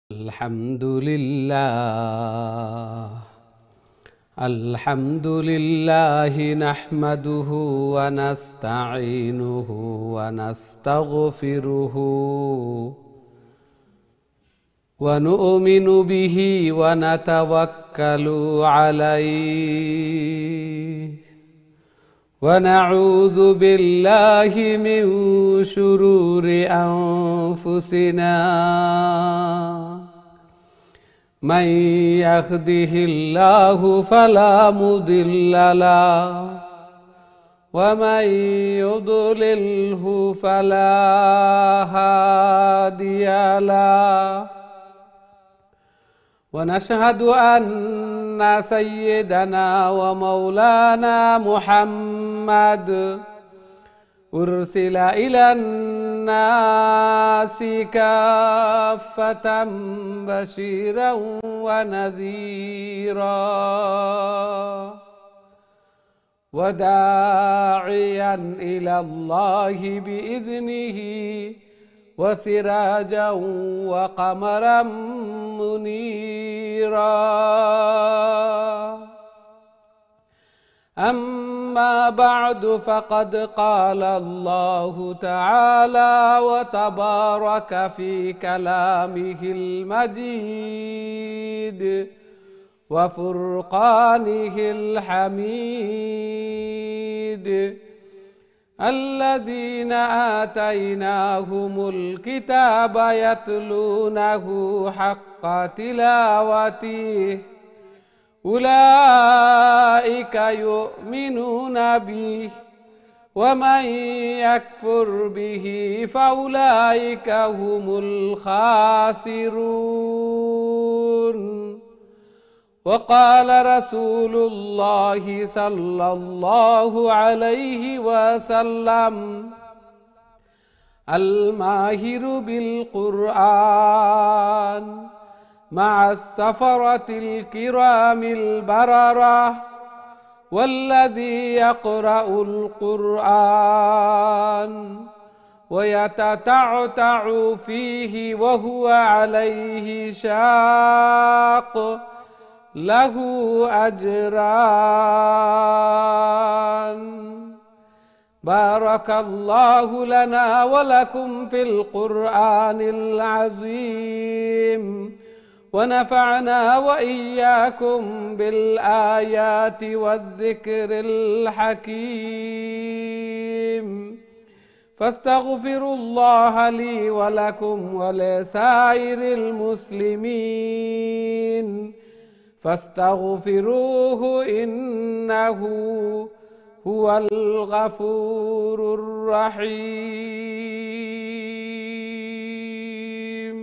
الحمد لله نحمده ونستعينه ونستغفره ونؤمن به ونتوكل عليه ونعوذ بالله من شرور أنفسنا من يهده الله فلا مضل له ومن يضلله فلا هادي له ونشهد أن سيدنا ومولانا محمد أرسل إلى الناس كافة بشيرا ونذيرا وداعيا إلى الله بإذنه وسراجا وقمرا منيرا أما بعد فقد قال الله تعالى وتبارك في كلامه المجيد وفرقانه الحميد الذين آتيناهم الكتاب يتلونه حق تلاوته أولئك يؤمنون به ومن يكفر به فأولئك هم الخاسرون وقال رسول الله صلى الله عليه وسلم الماهر بالقرآن مع السفرة الكرام البررة والذي يقرأ القرآن ويتتعتع فيه وهو عليه شاق له أجران. بارك الله لنا ولكم في القرآن العظيم ونفعنا وإياكم بالآيات والذكر الحكيم فاستغفروا الله لي ولكم ولسائر المسلمين فاستغفروه إنه هو الغفور الرحيم.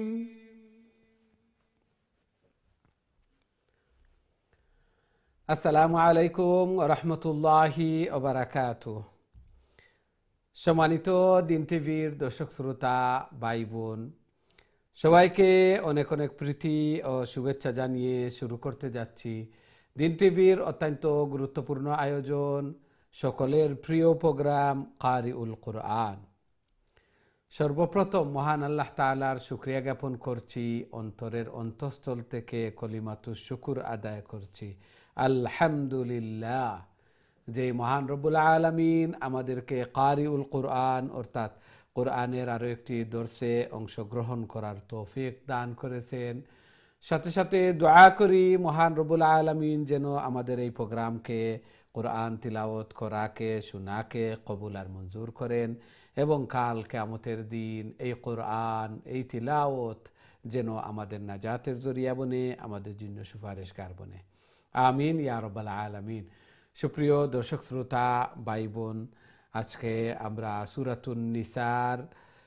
আসসালামু আলাইকুম ওয়া রাহমাতুল্লাহি ওয়া বারাকাতুহু। সম্মানিত দিন টিভির দর্শক শ্রোতা ভাই বোন সবাইকে অনেক অনেক প্রীতি ও শুভেচ্ছা জানিয়ে শুরু করতে যাচ্ছি দিন টিভির অত্যন্ত গুরুত্বপূর্ণ আয়োজন সকলের প্রিয় প্রোগ্রাম কারিউল কুরআন। সর্বপ্রথম মহান আল্লাহ তাআলার শুকরিয়া জ্ঞাপন করছি, অন্তরের অন্তঃস্থল থেকে কলিমাতুশ শুকর আদায় করছি আলহামদুলিল্লাহ, যে মহান রব্বুল আলামিন আমাদেরকে কারিউল কুরআন অর্থাৎ কোরআনের আরও একটি দর্শে অংশগ্রহণ করার তৌফিক দান করেছেন। সাথে সাথে দোয়া করি মহান রব্বুল আলামিন যেন আমাদের এই প্রোগ্রামকে কোরআন তিলাওয়াত করাকে শোনাকে কবুল আর মঞ্জুর করেন এবং কাল কিয়ামতের দিন এই কোরআন এই তিলাওয়াত যেন আমাদের নাজাতের জরিয়া বনে, আমাদের জন্য সুপারিশকার বনে। আমিন ইয়া রাব্বাল আলামিন। সুপ্রিয় দর্শক শ্রোতা ভাই বোন, আজকে আমরা সূরাতুন নিসার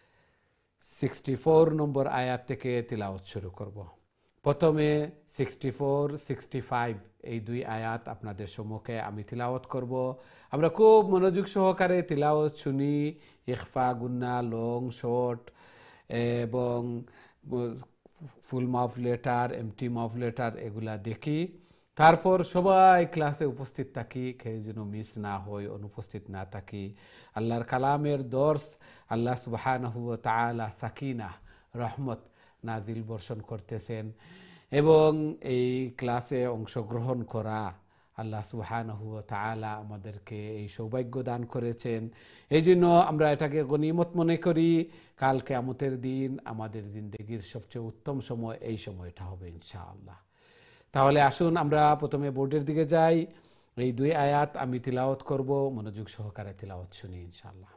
64 নম্বর আয়াত থেকে তিলাওয়াত শুরু করব। প্রথমে 64, 65 এই দুই আয়াত আপনাদের সম্মুখে আমি তিলাওয়াত করব। আমরা খুব মনোযোগ সহকারে তিলাওয়াত শুনি, ইখফা গুন্না লং শর্ট এবং full mouth letter empty mouth letter এগুলা দেখি, তারপর সবাই ক্লাসে উপস্থিত থাকি, কেউ যেন মিস না হয়, অনুপস্থিত না থাকি। আল্লাহর কালামের দর্স আল্লাহ সুবহানাহু ওয়া তাআলা সাকিনা রহমত নাজিল বর্ষণ করতেছেন এবং এই ক্লাসে অংশগ্রহণ করা আল্লাহ সুবহানাহু ওয়া তাআলা আমাদেরকে এই সৌভাগ্য দান করেছেন। এই জন্য আমরা এটাকে গনিমত মনে করি। কাল কিয়ামতের দিন আমাদের জিন্দেগির সবচেয়ে উত্তম সময় এই সময়টা হবে ইনশাআল্লাহ। তাহলে আসুন আমরা প্রথমে বোর্ডের দিকে যাই। এই 2 আয়াত আমি তিলাওয়াত করব, মনোযোগ সহকারে তিলাওয়াত শুনি ইনশাআল্লাহ।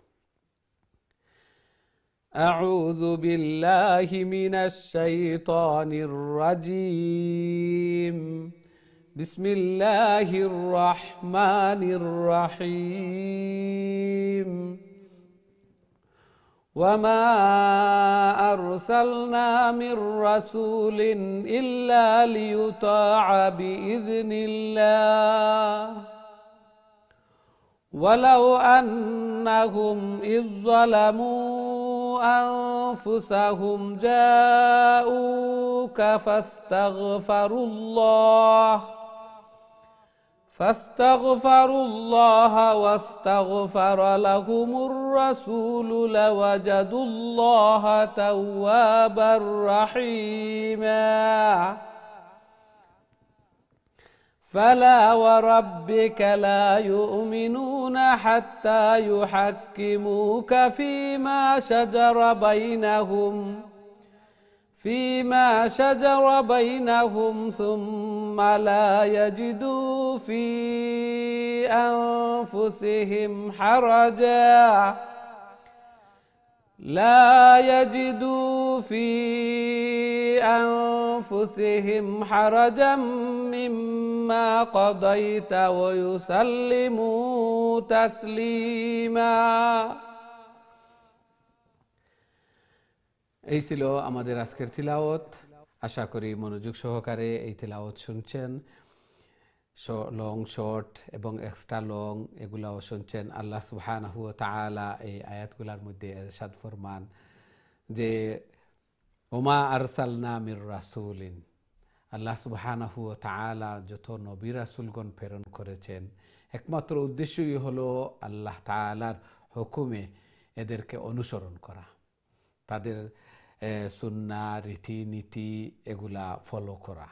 أعوذ بالله من الشيطان الرجيم. بسم الله الرحمن الرحيم. وما أرسلنا من رسول إلا ليطاع بإذن الله ولو أنهم إذ ظلموا أنفسهم جاءوك فاستغفروا الله واستغفر لهم الرسول لوجدوا الله توابا رحيما. فلا وربك لا يؤمنون حتى يحكموك فيما شجر بينهم ثم لا يجدوا في أنفسهم حرجا مما قضيت ويسلموا تسليما. এই ছিল আমাদের আজকের তিলাওয়াত। আশা করি মনোযোগ সহকারে এই তিলাওয়াত শুনছেন। লং, শর্ট এবং এক্সট্রা লং এগুলাও শুনছেন। আল্লাহ সুবহানাহু ওয়া তাআলা এই আয়াতগুলোর মধ্যে ইরশাদ ফরমান যে ওমা আরসালনা মির রাসূলিন, আল্লাহ সুবহানাহু ওয়া তাআলা যত নবী রাসূলগণ প্রেরণ করেছেন একমাত্র উদ্দেশ্যই হলো আল্লাহ তাআলার হুকুমে এদেরকে অনুসরণ করা, তাদের সুন্নাহ, রীতিনীতি এগুলা ফলো করা।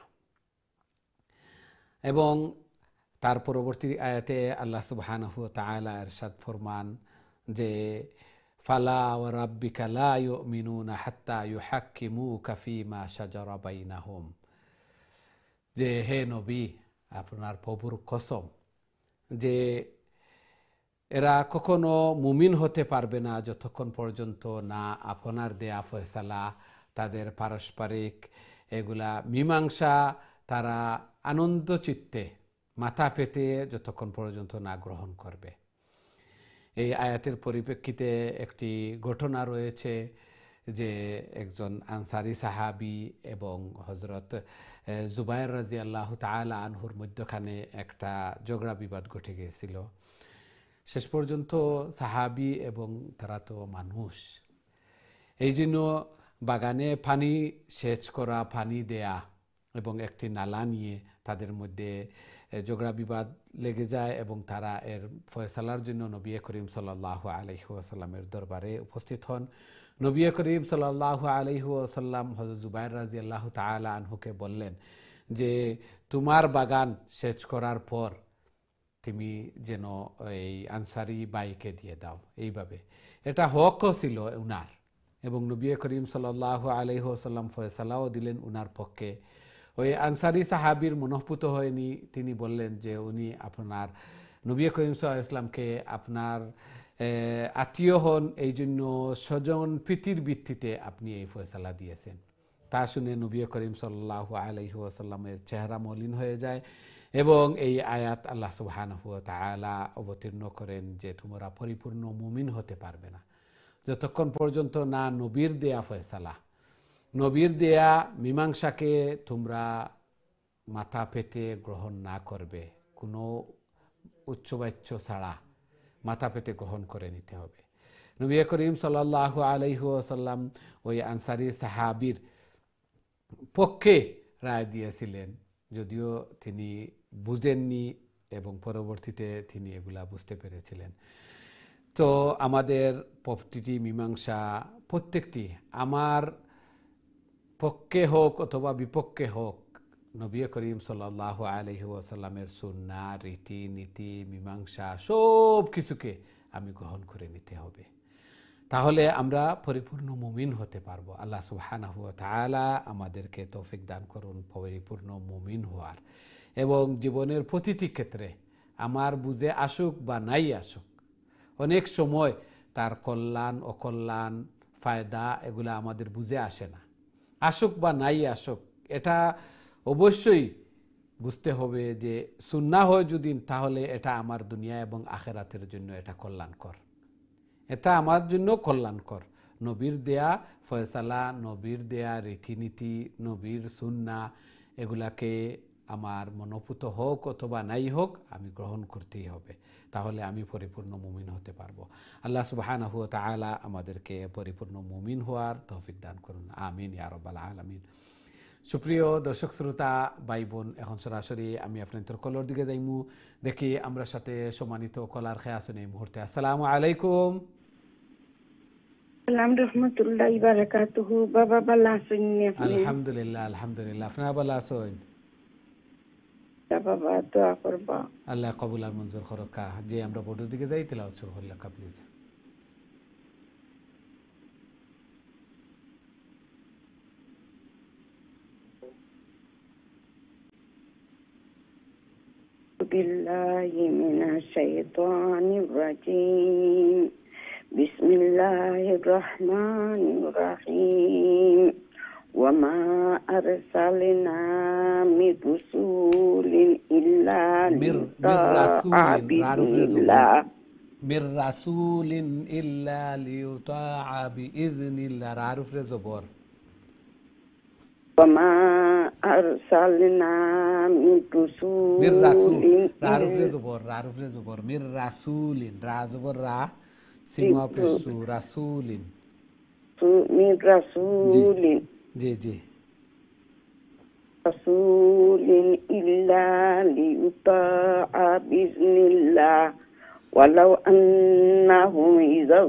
এবং তার পরবর্তী আয়াতে আল্লাহ সুবহানাহু ওয়া তাআলা ইরশাদ ফরমান যে ফালা ওয়া রাব্বিকা লা ইউমিনুনা হাত্তা ইউহাক্কিমুকা ফীমা শাজারা বাইনাহুম, যে হে নবী আপনার প্রভুর কসম যে এরা কখনো মুমিন হতে পারবে না যতক্ষণ পর্যন্ত না আপনার দেয়া ফয়সালা, তাদের পারস্পরিক এগুলা মীমাংসা তারা আনন্দ চিত্তে মাথা পেতে যতক্ষণ পর্যন্ত না গ্রহণ করবে। এই আয়াতের পরিপ্রেক্ষিতে একটি ঘটনা রয়েছে যে একজন আনসারি সাহাবী এবং হযরত জুবায়ের রাদিয়াল্লাহু তাআলা আনহুর মধ্যখানে একটা ঝগড়া বিবাদ ঘটে গিয়েছিল। শেষ পর্যন্ত সাহাবী এবং তারা তো মানুষ, এই জন্য বাগানে পানি সেচ করা, পানি দেয়া এবং একটি নালা নিয়ে তাদের মধ্যে ঝগড়া বিবাদ লেগে যায় এবং তারা এর ফয়সালার জন্য নবী করিম সাল্লাল্লাহু আলাইহি ওয়াসাল্লামের দরবারে উপস্থিত হন। নবী করিম সাল্লাল্লাহু আলাইহি ওয়াসাল্লাম হযরত জুবায়ের রাদিয়াল্লাহু তাআলা আনহুকে বললেন যে তোমার বাগান সেচ করার পর তুমি যেন এই আনসারি বাইকে দিয়ে দাও। এইভাবে এটা হকও ছিল উনার, এবং নবী করিম সাল্লাল্লাহু আলাইহি ওয়াসাল্লাম ফয়সালাও দিলেন উনার পক্ষে। ওই আনসারি সাহাবীর মনঃপুত হয়নি, তিনি বললেন যে উনি আপনার নবী করিম সাল্লাল্লাহু আলাইহি ওয়াসাল্লামকে আপনার আত্মীয় হন, এই জন্য স্বজন প্রীতির ভিত্তিতে আপনি এই ফয়সালা দিয়েছেন। তা শুনে নবী করিম সাল্লাল্লাহু আলাইহি ওয়াসাল্লামের চেহারা মলিন হয়ে যায় এবং এই আয়াত আল্লাহ সুবহানাহু ওয়া তাআলা অবতীর্ণ করেন যে তোমরা পরিপূর্ণ মুমিন হতে পারবে না যতক্ষণ পর্যন্ত না নবীর দেয়া ফয়সালা, নবীর দেয়া মীমাংসাকে তোমরা মাথা পেতে গ্রহণ না করবে। কোনো উচ্চবাচ্য ছাড়া মাথা পেতে গ্রহণ করে নিতে হবে। নবী করিম সাল্লাল্লাহু আলাইহি ওয়াসাল্লাম ওই আনসারী সাহাবীর পক্ষে রায় দিয়েছিলেন, যদিও তিনি বুঝেননি এবং পরবর্তীতে তিনি এগুলা বুঝতে পেরেছিলেন। তো আমাদের প্রতিটি মীমাংসা প্রত্যেকটি আমার পক্ষে হোক অথবা বিপক্ষে হোক, নবী করিম সাল্লাল্লাহু আলাইহি ওয়াসাল্লামের সুন্নাহ, রীতি নীতি, মীমাংসা সব কিছুকে আমি গ্রহণ করে নিতে হবে। তাহলে আমরা পরিপূর্ণ মুমিন হতে পারবো। আল্লাহ সুবহানাহু ওয়া তাআলা আমাদেরকে তৌফিক দান করুন পরিপূর্ণ মুমিন হওয়ার, এবং জীবনের প্রতিটি ক্ষেত্রে আমার বুঝে আসুক বা নাই আসুক, অনেক সময় তার কল্যাণ অকল্যাণ ফায়দা এগুলো আমাদের বুঝে আসে না। আসুক বা নাই আসুক, এটা অবশ্যই বুঝতে হবে যে সুন্নাহ হয় যদি, তাহলে এটা আমার দুনিয়া এবং আখিরাতের জন্য এটা কল্যাণকর, এটা আমার জন্য কল্যাণকর। নবীর দেয়া ফয়সালা, নবীর দেয়া রীতিনীতি, নবীর সুন্নাহ, এগুলাকে আমার মনোপুত হোক অথবা নাই হোক আমি গ্রহণ করতেই হবে, তাহলে আমি পরিপূর্ণ মুমিন হতে পারবো। আল্লাহ সুবহানাহু ওয়া তাআলা আমাদেরকে পরিপূর্ণ মুমিন হওয়ার তৌফিক দান করুন, আমিন ইয়া রাব্বাল আলামিন। সুপ্রিয় দর্শক শ্রোতা ভাই বোন, এখন সরাসরি আমি আপনাদের কলর দিকে যাইমু, দেখি আমরা সাথে সম্মানিত কলার খেয়ে আসুন এই মুহূর্তে। আসসালামু আলাইকুম। সালাম রহমতুল্লাহি বারাকাতুহু। বাবা ভালো আছেন? আলহামদুলিল্লাহ, আলহামদুলিল্লাহ। আপনারা ভালো আছেন? বাবা দোয়া করবা। আল্লাহ কবুল আর মঞ্জুর করুক। যে আমরা বোর্ডের দিকে যাই, তেলাওয়াত শুরু করলাম প্লিজ। বিল্লাহি মিনাশ শাইতানির রাজিম। বিসমিল্লাহির রহমানির রহিম। ওয়া মা আরসালনা মির রাসূলিন ইল্লা মির রাসূলিন ইল্লা লিয়ুতাআ বিইذনিল্লাহ। রারুফ রে জবর। وما أرسلنا من মির রাসূল, رسول রারুফ রে জবর, রারুফ রে জবর, মির রাসূলিন, রা জবর রা, সিংহ পেশু, রাসূলিন, من জি رسول জি জি رسول إلا ليطاع بإذن الله ولو أنهم إذا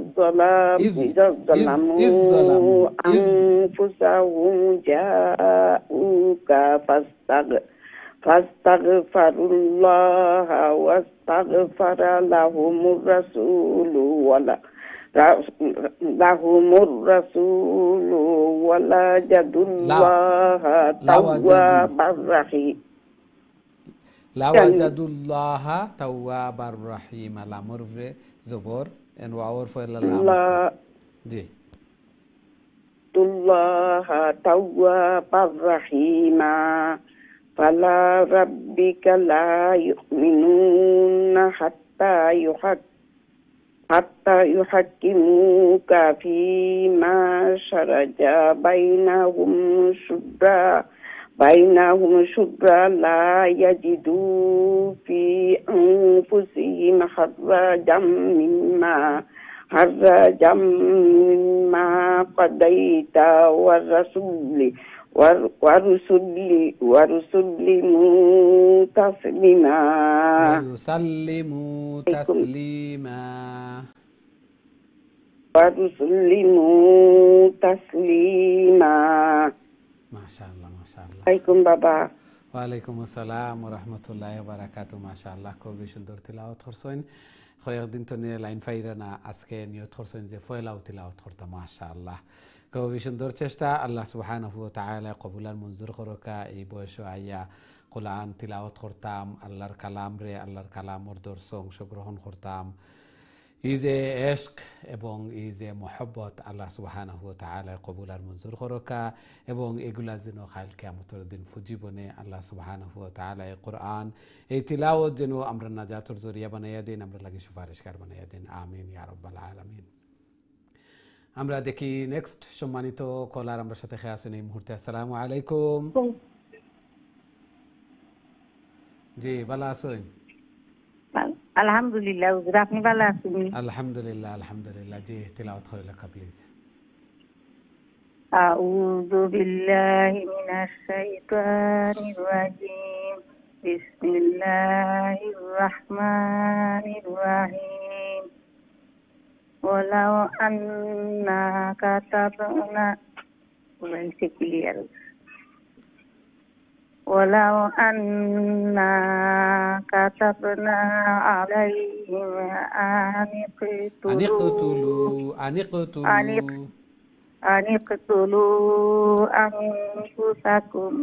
ظلموا أنفسهم جاءوك فاستغفروا الله واستغفر لهم الرسول ولوجدوا الله توابا رحيما. লাওয়াজাদুল্লাহা তাওয়াবার রহিম। লামর রে জবর এন ওয়াওর ফয়লা লাম জি। الله توابا رحيما. فلا ربك لا يؤمنون حتى يحكموك فيما شرج بينهم شبرا لا يجدوا في أنفسهم حرجا مما قضيت ورسلموا تسليما. মাশাআল্লাহ মাশাআল্লাহ। আলাইকুম বাবা। ওয়ালাইকুম আসসালাম ওয়া রাহমাতুল্লাহি ওয়া বারাকাতুহু। মাশাআল্লাহ, খুবই সুন্দর তিলাওয়াত করছেন। কয়েকদিন তো নিয়ে লাইন ফাইরা না, আজকে নিয়ত করছেন যে ফয়লাও তিলাওয়াত করতে। মাশাআল্লাহ, খুবই সুন্দর চেষ্টা। আল্লাহ সুবহানাহু ওয়া তাআলা কবুল আর মঞ্জুর করুকা। এই বয়সে আইয়া কোরআন তিলাওয়াত করতাম, আল্লাহর কালাম রে, আল্লাহর কালামর দর্শে অংশগ্রহণ করতাম। এই যে এশক এবং এই যে মহব্বত, আল্লাহ সুবহানাহু ওয়া তাআলা কবুল আর মঞ্জুর করুকা, এবং এগুলা যেন কাল কিয়ামতের দিন ফুজীবনে আল্লাহ সুবহানাহু ওয়া তাআলা এই কোরআন, এই তিলাওয়াত যেন আমরা নাজাতের জরিয়া বানাইয়া দেন, আমরা লাগি সুপারিশকার বানাইয়া দেন, আমিন ইয়া রাব্বাল আলামিন। আমরা দেখি নেক্সট সম্মানিত কলার আমরা সাথে খেয়ে আসেন এই মুহূর্তে। আসসালামু আলাইকুম। জি ভালো আছেন? আলহামদুলিল্লাহ, হুজুর আপনি ভালো আছেন? আলহামদুলিল্লাহ আলহামদুলিল্লাহ। জি তিলাওয়াত করে লেখা প্লিজ। আউযু বিল্লাহি মিনাশ শাইতানির রাজিম। বিসমিল্লাহির রাহমানির রাহিম। ওয়ালাউ আন্না কাতাবনা হয়েছে ক্লিয়ার। ولو أنا كتبنا عليهم أن اقتلوا أنفسكم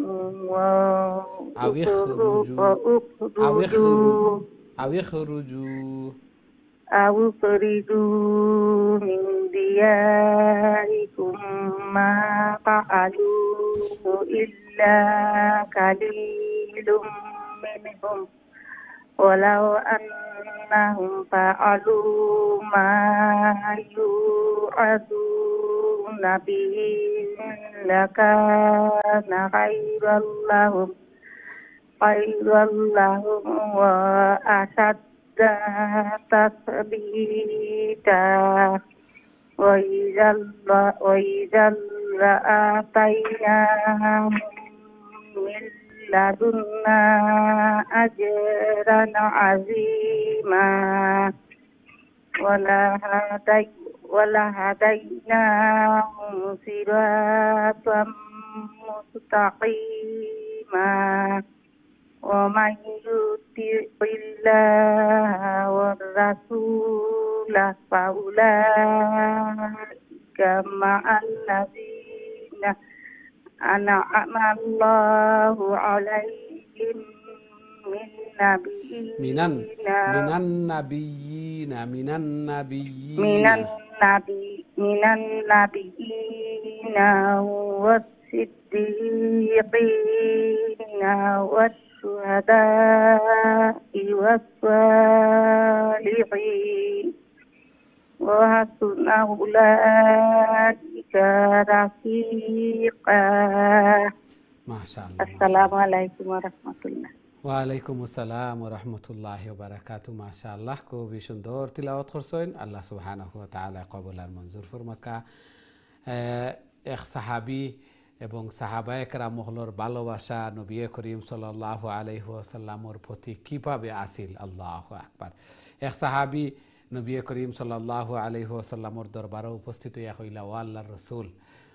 أو يخرجوا أو اخرجوا من دياركم ما فعلوه إلا قليل منهم ولو أنهم فعلوا ما يوعظون به لكان خيرا لهم وأشد تثبيتا وإذا لآتيناهم من لدنا أجرا عظيما ولهديناهم صراطا مستقيما ومن يطع الله والرسول فأولئك مع الذين أنعم الله عليهم من النبيين والصديقين والشهداء والصالحين وحسن أولئك رفيقا. ما شاء الله. السلام عليكم ورحمة الله. ওয়ালাইকুম আসসালাম ওয়া রাহমাতুল্লাহি ওয়া বারাকাতুহু। মাশাআল্লাহ, খুবই সুন্দর তিলাওয়াত করছেন। আল্লাহ সুবহানাহু ওয়া তাআলা কবুল আর মঞ্জুর ফরমাকা। এক সাহাবী এবং সাহাবায়ে কেরামহলর ভালোবাসা নবী করিম সাল্লাল্লাহু আলাইহি ওয়াসাল্লামের প্রতি কিভাবে আসিল। আল্লাহু আকবার। এক সাহাবী নবী করিম সাল্লাল্লাহু আলাইহি ওয়াসাল্লামের দরবারে উপস্থিত হইয়া কইলা, ও আল্লাহর রাসূল,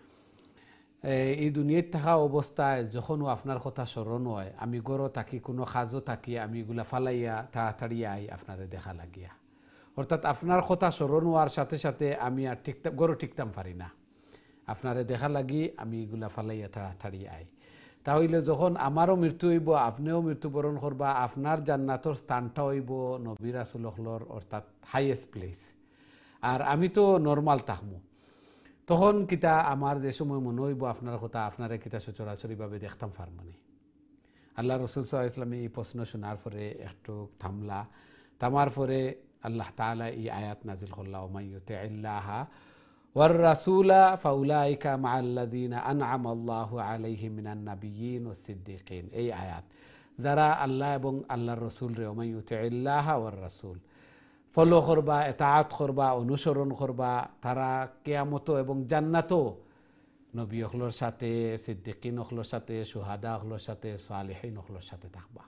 এই দুনিয়ায় থাকা অবস্থায় যখনও আপনার কথা স্মরণ হয়, আমি গড় থাকি, কোনো কাজও থাকি, আমি এগুলা ফালাইয়া তাড়াতাড়ি আই আপনারে দেখা লাগিয়া। অর্থাৎ আপনার কথা স্মরণ হওয়ার সাথে সাথে আমি আর গড় টিকতাম পারি না, আপনারে দেখা লাগি আমি এগুলা ফালাইয়া তাড়াতাড়ি আই। তাহলে যখন আমারও মৃত্যু হইব, আপনিও মৃত্যুবরণ করবা, আপনার জান্নাতর স্থানটা হইব নবী রাসূলুল্লাহর অর্থাৎ হাইয়েস্ট প্লেস, আর আমি তো নর্মাল থাকবো। তখন কিতা আমার যে সময় মনে হইব আপনার কথা, আপনারা কিতা সচরাচরিভাবে দেখতাম পারমানি। আল্লাহ রসুল সাল্লাল্লাহু আলাইহি ওয়াসাল্লাম এই প্রশ্ন শোনার পরে একটু থামার পরে আল্লাহ তাআলা এই আয়াত নাজিল করলা, ওয়া ইউতিইল্লাহা ওয়ার রাসূলা ফাউলাইকা মাআল্লাযীনা আনআমা আল্লাহু আলাইহিম মিনান নাবিয়্যিন ওয়াস সিদ্দীকিন। এই আয়াত যারা আল্লাহ এবং আল্লাহর রাসূল রে ওয়া ইউতিইল্লাহা ওয়ার রাসূল ফলো করবা, এতাআত করবা, অনুসরণ করবা, তারা কিয়ামত এবং জান্নাতও নবী হলর সাথে, সিদ্দিকিন হলর সাথে, শুহাদা হলর সাথে, সালেহিন হলর সাথে থাকবা।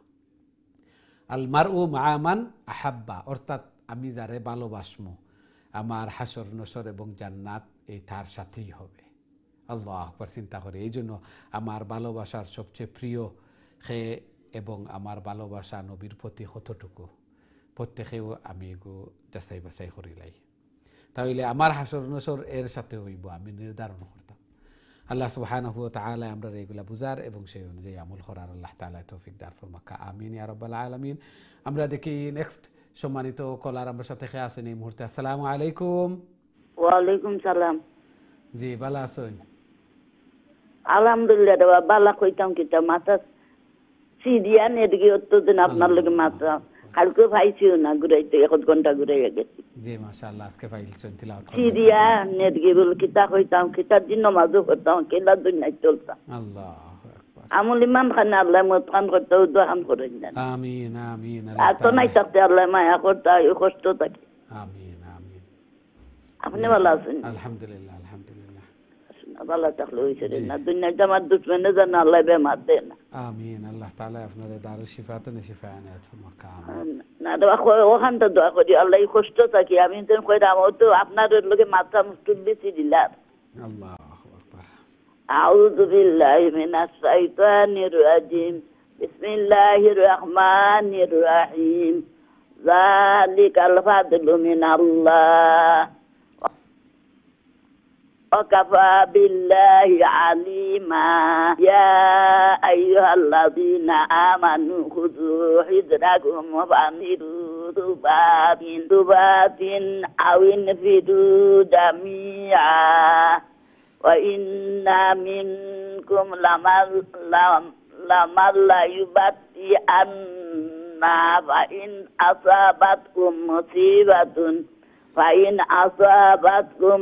আল মারউ মা মান আহাব্বা, অর্থাৎ আমি যারে ভালোবাসমু, আমার হাসর নসর এবং জান্নাত এই তার সাথেই হবে। আল্লাহু আকবার। চিন্তা করে, এই জন্য আমার ভালোবাসার সবচেয়ে প্রিয় সে এবং আমার ভালোবাসা নবীর প্রতি কতটুকু প্রত্যেকেও আমি এগো যাচাই বাছাই করিলাই, তাহলে আমার হাসর নসর এর সাথে হইব আমি নির্ধারণ করতাম। আল্লাহ সুবহানাহু ওয়া তাআলা আমরা এগুলা বুঝার এবং সেই অনুযায়ী আমল করার আল্লাহ তাআলা তৌফিক দান ফরমাকা। আমিন ইয়া রাব্বাল আলামিন। আমরা দেখি নেক্সট সম্মানিত কলার আমার সাথে খেয়ে আছেন এই মুহূর্তে। আসসালামু আলাইকুম। ওয়ালাইকুম সালাম। জি, ভালো আছেন? আলহামদুলিল্লাহ রে বাবা, কইতাম কিতা মাথা সিডিয়া নেদগি অতদিন আপনার লগে মাথা কালকে পাইছিও না, ঘুরাইতে 1 ঘন্টা ঘুরাইয়া গেছি। জি মাশাআল্লাহ, আজকে পাইলছেন তিলাওয়াত করতে। সিডিয়া নেদগি বল কিতা কইতাম, কিতা দিন নামাজও করতাম, কেলা দুনিয়ায় চলতাম। আল্লাহু আকবার। আমল ইমান খানা আল্লাহ মত খান করতে দোয়া খান করেন না। আমিন আমিন। আর তো নাই থাকতে আল্লাহ মায়া করতে হয়, কষ্ট থাকে। আমিন আমিন। আপনি ভালো আছেন? আলহামদুলিল্লাহ আলহামদুলিল্লাহ। ভালো থাকলে হইছে না, দুনিয়ায় জামাত দুশ্মনে জানা আল্লাহ বেমার দেয় না। আমিন। আল্লাহ তাআলা আপনার দারুল শিফাত ও শিফা আনাত ফরমাকা। না দোয়া করে ওখান তো দোয়া করি আল্লাহ কষ্ট থাকি, আমি তো কইরা আমার তো আপনার লগে মাথা মুস্তুল দিছি দিলাম। আল্লাহু আকবার। أعوذ بالله من الشيطان الرجيم بسم الله الرحمن الرحيم ذلك الفضل من الله وكفى بالله عليما يا أيها الذين آمنوا خذوا حذركم وفانفروا ثبات أو انفروا جميعا وإن منكم لمن ليبطئن فإن أصابتكم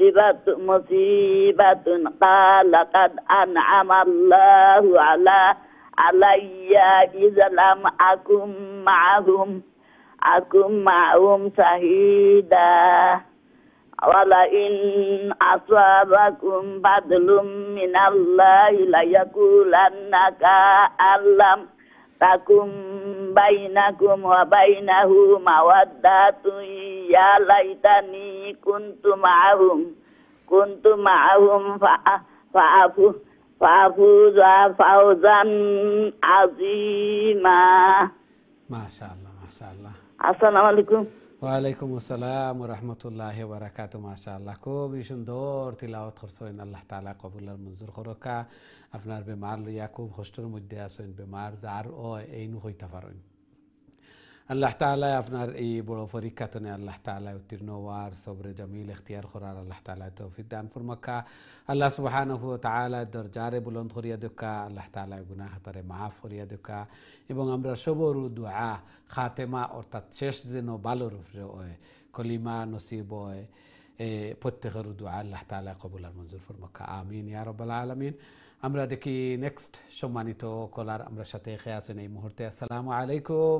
مصيبة قال قد أنعم الله علي إذا لم أكن معهم شهيدا ولئن أصابكم فضل من الله ليقولن كأن لم تكن بينكم وبينه مودة يا ليتني كنت معهم فأفوز فوزا عظيما. ما شاء الله ما شاء الله. السلام عليكم. ওয়ালাইকুম আসসালাম রহমতুল্লাহি বারাকাতু মাশাআল্লাহ খুবই সুন্দর তিলাওয়াত করছেন আল্লাহ তাআলা কবুল আর মঞ্জুর করকা আপনার বেমার লইয়া খুব কষ্টের মধ্যে আছেন বেমার যার ও এইনু হইতা পারেন আল্লাহ তাআলা আপনার এই বড় পরীক্ষাতনে আল্লাহ তাআলা উত্তীর্ণ হওয়ার সবরে জামিল ইখতিয়ার করার আল্লাহ তাআলা তৌফিক দান ফরমাকা আল্লাহ সুবহানাহু ওয়া তাআলা দরজারে বুলন্দ করিয়া দেকা আল্লাহ তাআলা গুনাহ খাতারে মাফ করিয়া দেকা এবং আমরা সবর দোয়া খাতেমা অর্থাৎ শেষ যেন ভালো রূপে হয় কলিমা নসিব হয় প্রত্যেকের দোয়া আল্লাহ তাআলা কবুল আর মঞ্জুর ফরমাকা আমিন ইয়া রাব্বাল আলামিন। আমরা দেখি নেক্সট সম্মানিত কলার আমরা সাথে খেয়ে আছেন এই মুহূর্তে। আসসালামু আলাইকুম।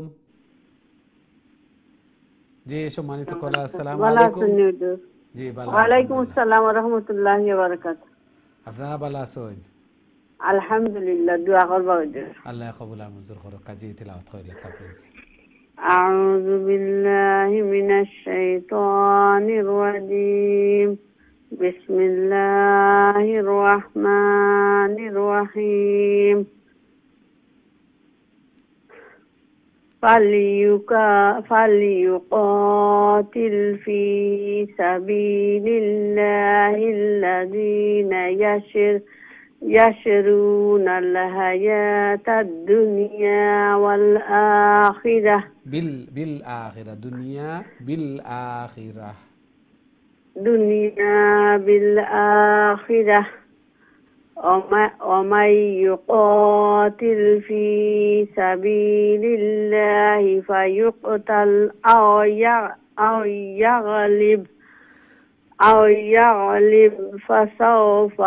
জি সম্মানিত কলার আসসালামু আলাইকুম। জি ভালো ওয়ালাইকুম আসসালাম ওয়া রাহমাতুল্লাহি ওয়া বারাকাতুহু। আপনারা ভালো আছেন? আলহামদুলিল্লাহ দোয়া করবা ওদের আল্লাহ কবুল আর মঞ্জুর করুক। কাজী তিলাওয়াত কইলে কাপ্লিজ। আউযু বিল্লাহি মিনাশ শাইতানির রাজীম বিসমিল্লাহির রাহমানির রাহিম فليقاتل في سبيل الله الذين يشرون الحياة الدنيا والآخرة بالآخرة دنيا بالآخرة ومن يقاتل في سبيل الله فيقتل أو يغلب فسوف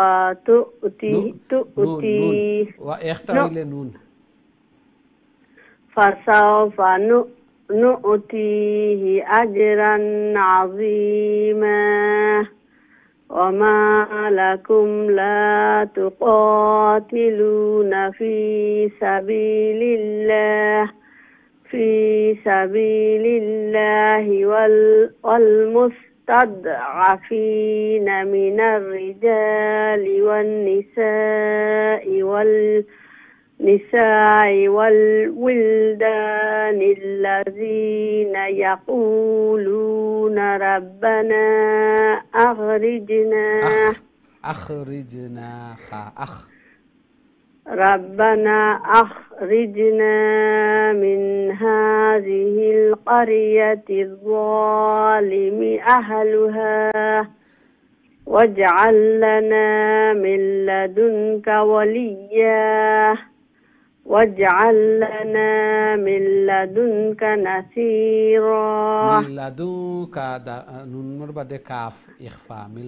نؤتيه أجرا عظيما وما لكم لا تقاتلون في سبيل الله والمستضعفين من الرجال والنساء والولدان الذين يقولون ربنا أخرجنا من هذه القرية الظالم أهلها واجعل لنا من لدنك وليا واجعل لنا من لدنك نصيرا. من لدنك نون بعد كاف إخفاء من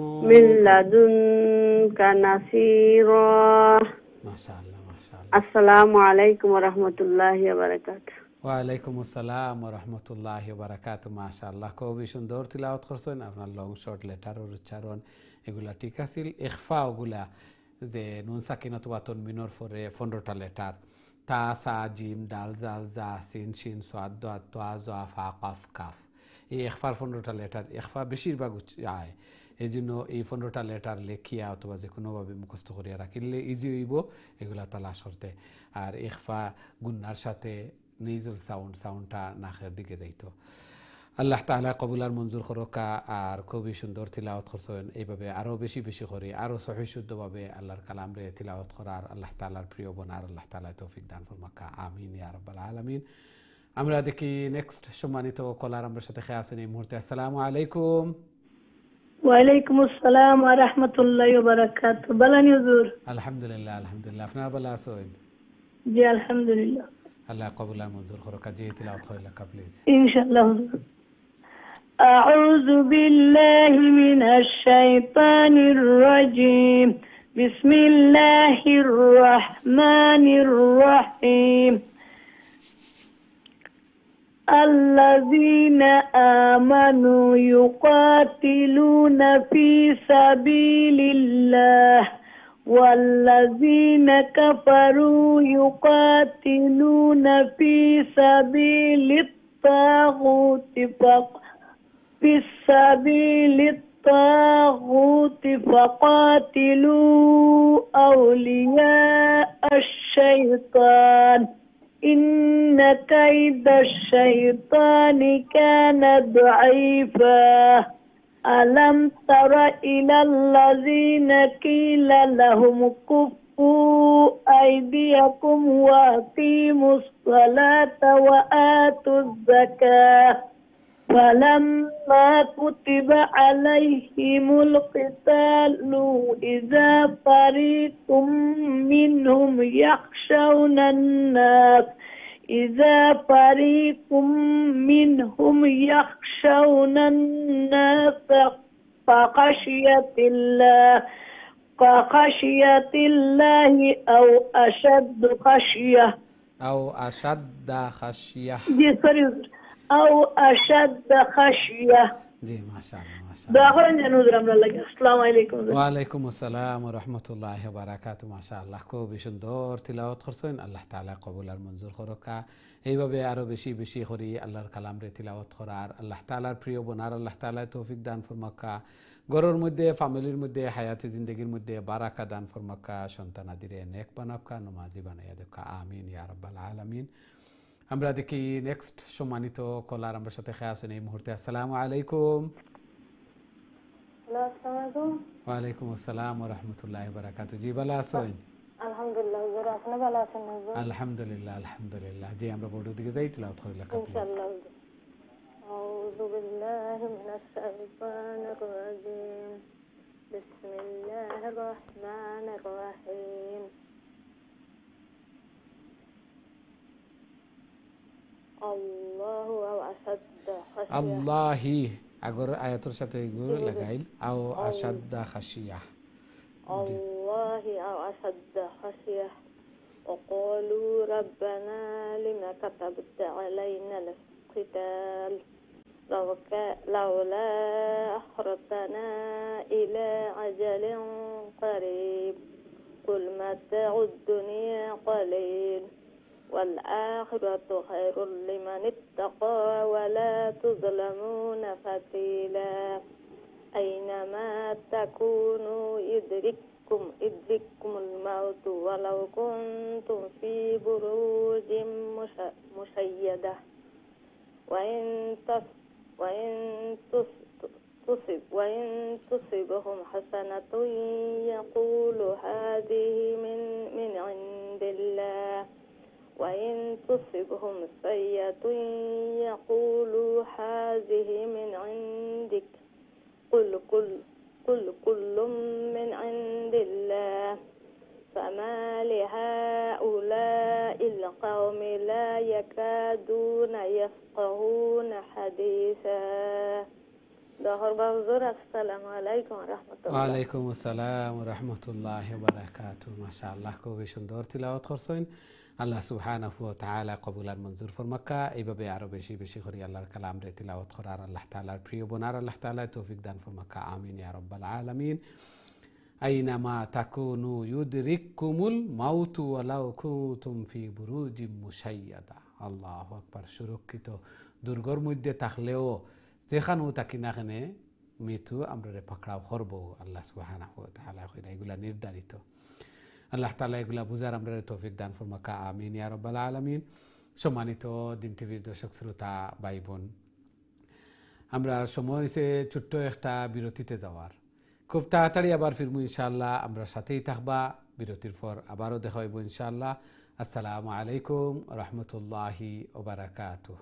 لدنك نصيرا. ما شاء الله ما شاء الله. السلام عليكم ورحمة الله وبركاته. ওয়ালাইকুম আসসালাম ওয়া রাহমাতুল্লাহি ওয়া বারাকাতুহু। মাশাআল্লাহ খুবই সুন্দর তিলাওয়াত করছেন। আপনার লং শর্ট লেটার আর উচ্চারণ এগুলা ঠিক আছিল। ইখফা ওগুলা যে নুন সাকিনাত ওয়া তানবিনুর পরে 15টা লেটার তা সা জিম দাল জাল জা সিন শিন সাদ দাত তা জা ফা কাফ কাফ এই ইখফার 15টা লেটার ইখফা বেশিরভাগ আয় এই জন্য এই 15টা লেটার লেখিয়া অথবা যে কোনোভাবে মুখস্থ করিয়া রাখিলে ইজি হইব এগুলা তালাশ করতে। আর ইখফা গুন্নার সাথে নিজুল সাউন্ডটা নাকের দিকে যাইতো। আল্লাহ তাআলা কবুল আর মঞ্জুর করকা। আর খুবই সুন্দর তিলাওয়াত করছেন, এইভাবে আরও বেশি বেশি করে আরও সহি শুদ্ধভাবে আল্লাহর কালাম রে তিলাওয়াত করার আল্লাহ তাআলার প্রিয় বনার আল্লাহ তাআলা তৌফিক দান ফরমাকা। আমিন ইয়া রাব্বাল আলামিন। আমরা দেখি নেক্সট সম্মানিত কলার আমরা সাথে খেয়ে আছেন এই মুহূর্তে। আসসালামু আলাইকুম। ওয়ালাইকুম আসসালাম ওয়া রাহমাতুল্লাহি ওয়া বারাকাতুহু। বালানি হুজুর? আলহামদুলিল্লাহ আলহামদুলিল্লাহ। আপনারা ভালো আছেন? জি আলহামদুলিল্লাহ। আল্লাহ কবুল আর মঞ্জুর করকা। জি তিলাওয়াত করিলা প্লিজ। ইনশাআল্লাহ হুজুর। أعوذ بالله من الشيطان الرجيم. بسم الله الرحمن الرحيم. الذين آمنوا يقاتلون في سبيل الله والذين كفروا يقاتلون في سبيل الطاغوت فقاتلوا أولياء الشيطان إن كيد الشيطان كان ضعيفا. ألم تر إلى الذين قيل لهم كفوا أيديكم وأقيموا الصلاة وآتوا الزكاة فلما كتب عليهم القتال إذا فريق منهم يخشون الناس كخشية الله أو أشد خشية জি মাশাআল্লাহ মাশাআল্লাহ। দোয়া করেন যেন হুজুর আমরা লাগে। আসসালামু আলাইকুম। ওয়ালাইকুম আসসালাম ওয়া রাহমাতুল্লাহি ওয়া বারাকাতুহু। মাশাআল্লাহ খুবই সুন্দর তিলাওয়াত করছেন। আল্লাহ তাআলা কবুল আর মঞ্জুর করকা। এইভাবে আরো বেশি বেশি করে আল্লাহর কালাম রে তিলাওয়াত করার আল্লাহ তাআলার প্রিয় বনার আল্লাহ তাআলা তৌফিক দান ফরমাকা। ঘরের মধ্যে ফ্যামিলির মধ্যে হায়াতে জিন্দেগির মধ্যে বারাকা দান ফরমাকা। সন্তানাদিরে নেক বানাকা, নমাজি বানাইয়া দেখা। আমিন ইয়া রাব্বাল আলামিন। আমরা দেখি নেক্সট সম্মানিত কলার আমরা সাথে খেয়ে আছেন এই মুহূর্তে। আসসালামু আলাইকুম। ওয়ালাইকুম আসসালাম ওয়া রাহমাতুল্লাহি ওয়া বারাকাতুহু। জি ভালো আছেন? আলহামদুলিল্লাহ হুজুর, আপনি ভালো আছেন হুজুর? আলহামদুলিল্লাহ আলহামদুলিল্লাহ। জি আমরা বোর্ডের দিকে যাই তিলাওয়াত করি লেখা প্লিজ। ইনশাআল্লাহ। আউযু বিল্লাহি মিনাশ শাইতানির রাজীম। বিসমিল্লাহির রাহমানির রাহিম। আল্লাহু আশাদ্দু খাশিয়া। আল্লাহি আগর আয়াতের সাথে গুর লাগাইল আও আশাদ্দা খাশিয়া। আল্লাহি আও আশাদ্দু খাশিয়া। وقالوا ربنا لما كتبت علينا القتال لولا أخرتنا إلى أجل قريب قل متاع الدنيا قليل والآخرة خير لمن اتقى ولا تظلمون فتيلا أينما تكونوا يدرككم الموت ولو كنتم في بروج مشيدة وإن تصبهم حسنة يقولوا هذه من عند الله وإن تصبهم سيئة يقولوا هذه من عندك قل كل من عند الله فما لهؤلاء القوم لا يكادون يفقهون حديثا. السلام عليكم ورحمة الله. ওয়ালাইকুম আসসালাম ওয়া রাহমাতুল্লাহি ওয়া বারাকাতুহু। মাশাআল্লাহ খুবই সুন্দর তিলাওয়াত করছেন। আল্লাহ সুবহানাহু ওয়া তাআলা কবুল আর মঞ্জুর ফরমাকা। এইভাবে আরো বেশি বেশি করে আল্লাহর কালাম রে তিলাওয়াত করার আল্লাহ তাআলার প্রিয় বনার আল্লাহ তাআলা তৌফিক দান ফরমাকা। আমিন ইয়া রাব্বাল আলামিন। আইনামা তাকুনু ইউদরিকুমুল মাউতু ওয়ালাউ কুনতুম ফি বুরুজিম মুশাইয়াদা। আল্লাহু আকবার। সুরক্ষিত দুর্গর মধ্যে থাকলেও যেখানেও থাকি না কেনে মৃত্যু আমরা পাকড়াও করব আল্লাহ সুবহানাহু ওয়া তাআলা কইরা এগুলা নির্ধারিত আল্লাহ তাআলা এগুলা বুঝার আমরা তৌফিক দান ফরমাকা আমিন ইয়া রাব্বাল আলামিন সম্মানিত দিন টিভির দর্শক শ্রোতা ভাই বোন আমরা সময় হয়েছে ছোট্ট একটা বিরতিতে যাওয়ার খুব তাড়াতাড়ি আবার ফিরবো ইনশাআল্লাহ আমরা সাথেই থাকবা বিরতির পর আবারও দেখা হইব ইনশাআল্লাহ আসসালামু আলাইকুম রহমতুল্লাহি ওয়া বারাকাতুহু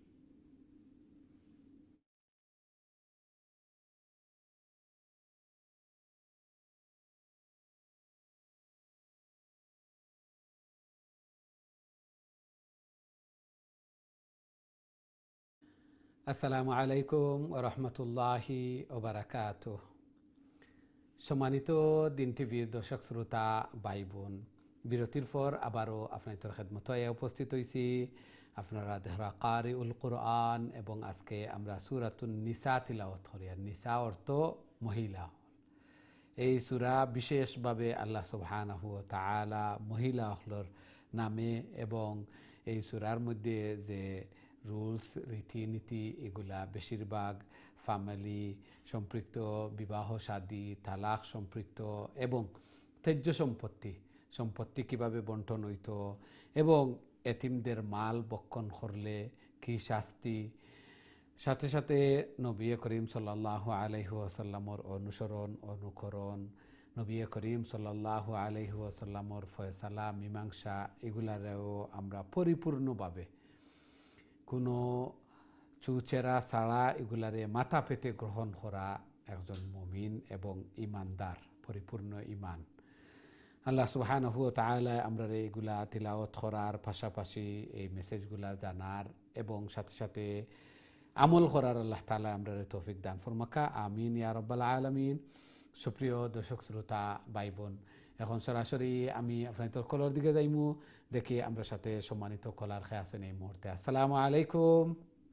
আসসালামু আলাইকুম রহমতুল্লাহি ওয়া বারাকাতুহু সম্মানিত দিন টিভির দর্শক শ্রোতা ভাই বোন বিরতির পর আবারও আপনাদের খেদমতে উপস্থিত হয়েছি আপনারা দেহরা কারিউল কুরআন এবং আজকে আমরা সূরাতুন নিসা তিলাওয়াত করি আর নিসা অর্থ মহিলা এই সূরা বিশেষভাবে আল্লাহ সুবহানাহু ওয়া তাআলা মহিলা হলর নামে এবং এই সূরার মধ্যে যে রুলস রীতিনীতি এগুলা বেশিরভাগ ফ্যামিলি সম্পৃক্ত বিবাহ শাদী তালাক সম্পৃক্ত এবং ত্যায্য সম্পত্তি কিভাবে বন্টন হইত এবং এতিমদের মাল বক্ষণ করলে কি শাস্তি সাথে সাথে নবী করিম সাল্লাল্লাহু আলাইহি ওয়াসাল্লামর অনুকরণ নবী করিম সাল্লাল্লাহু আলাইহি ওয়াসাল্লামর ফয়সালা মীমাংসা এগুলারেও আমরা পরিপূর্ণভাবে কোনো চুচেরা ছাড়া এগুলারে মাথা পেতে গ্রহণ করা একজন মুমিন এবং ইমানদার পরিপূর্ণ ইমান আল্লাহ সুবহানাহু ওয়া তাআলা আমরা এগুলা তিলাওয়াত করার পাশাপাশি এই মেসেজগুলা জানার এবং সাথে সাথে আমল করার আল্লাহ তাআলা আমরা তৌফিক দান ফরমাকা আমিন ইয়া রাব্বাল আলামিন সুপ্রিয় দর্শক শ্রোতা ভাই বোন এখন সরাসরি আমি আপনাদের কলার দিকে যাইমু দেখি আমরা সাথে সম্মানিত কলার খেয়ে আছেন এই মুহূর্তে আসসালামু আলাইকুম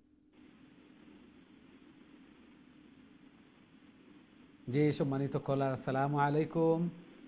জি সম্মানিত কলার আসসালামু আলাইকুম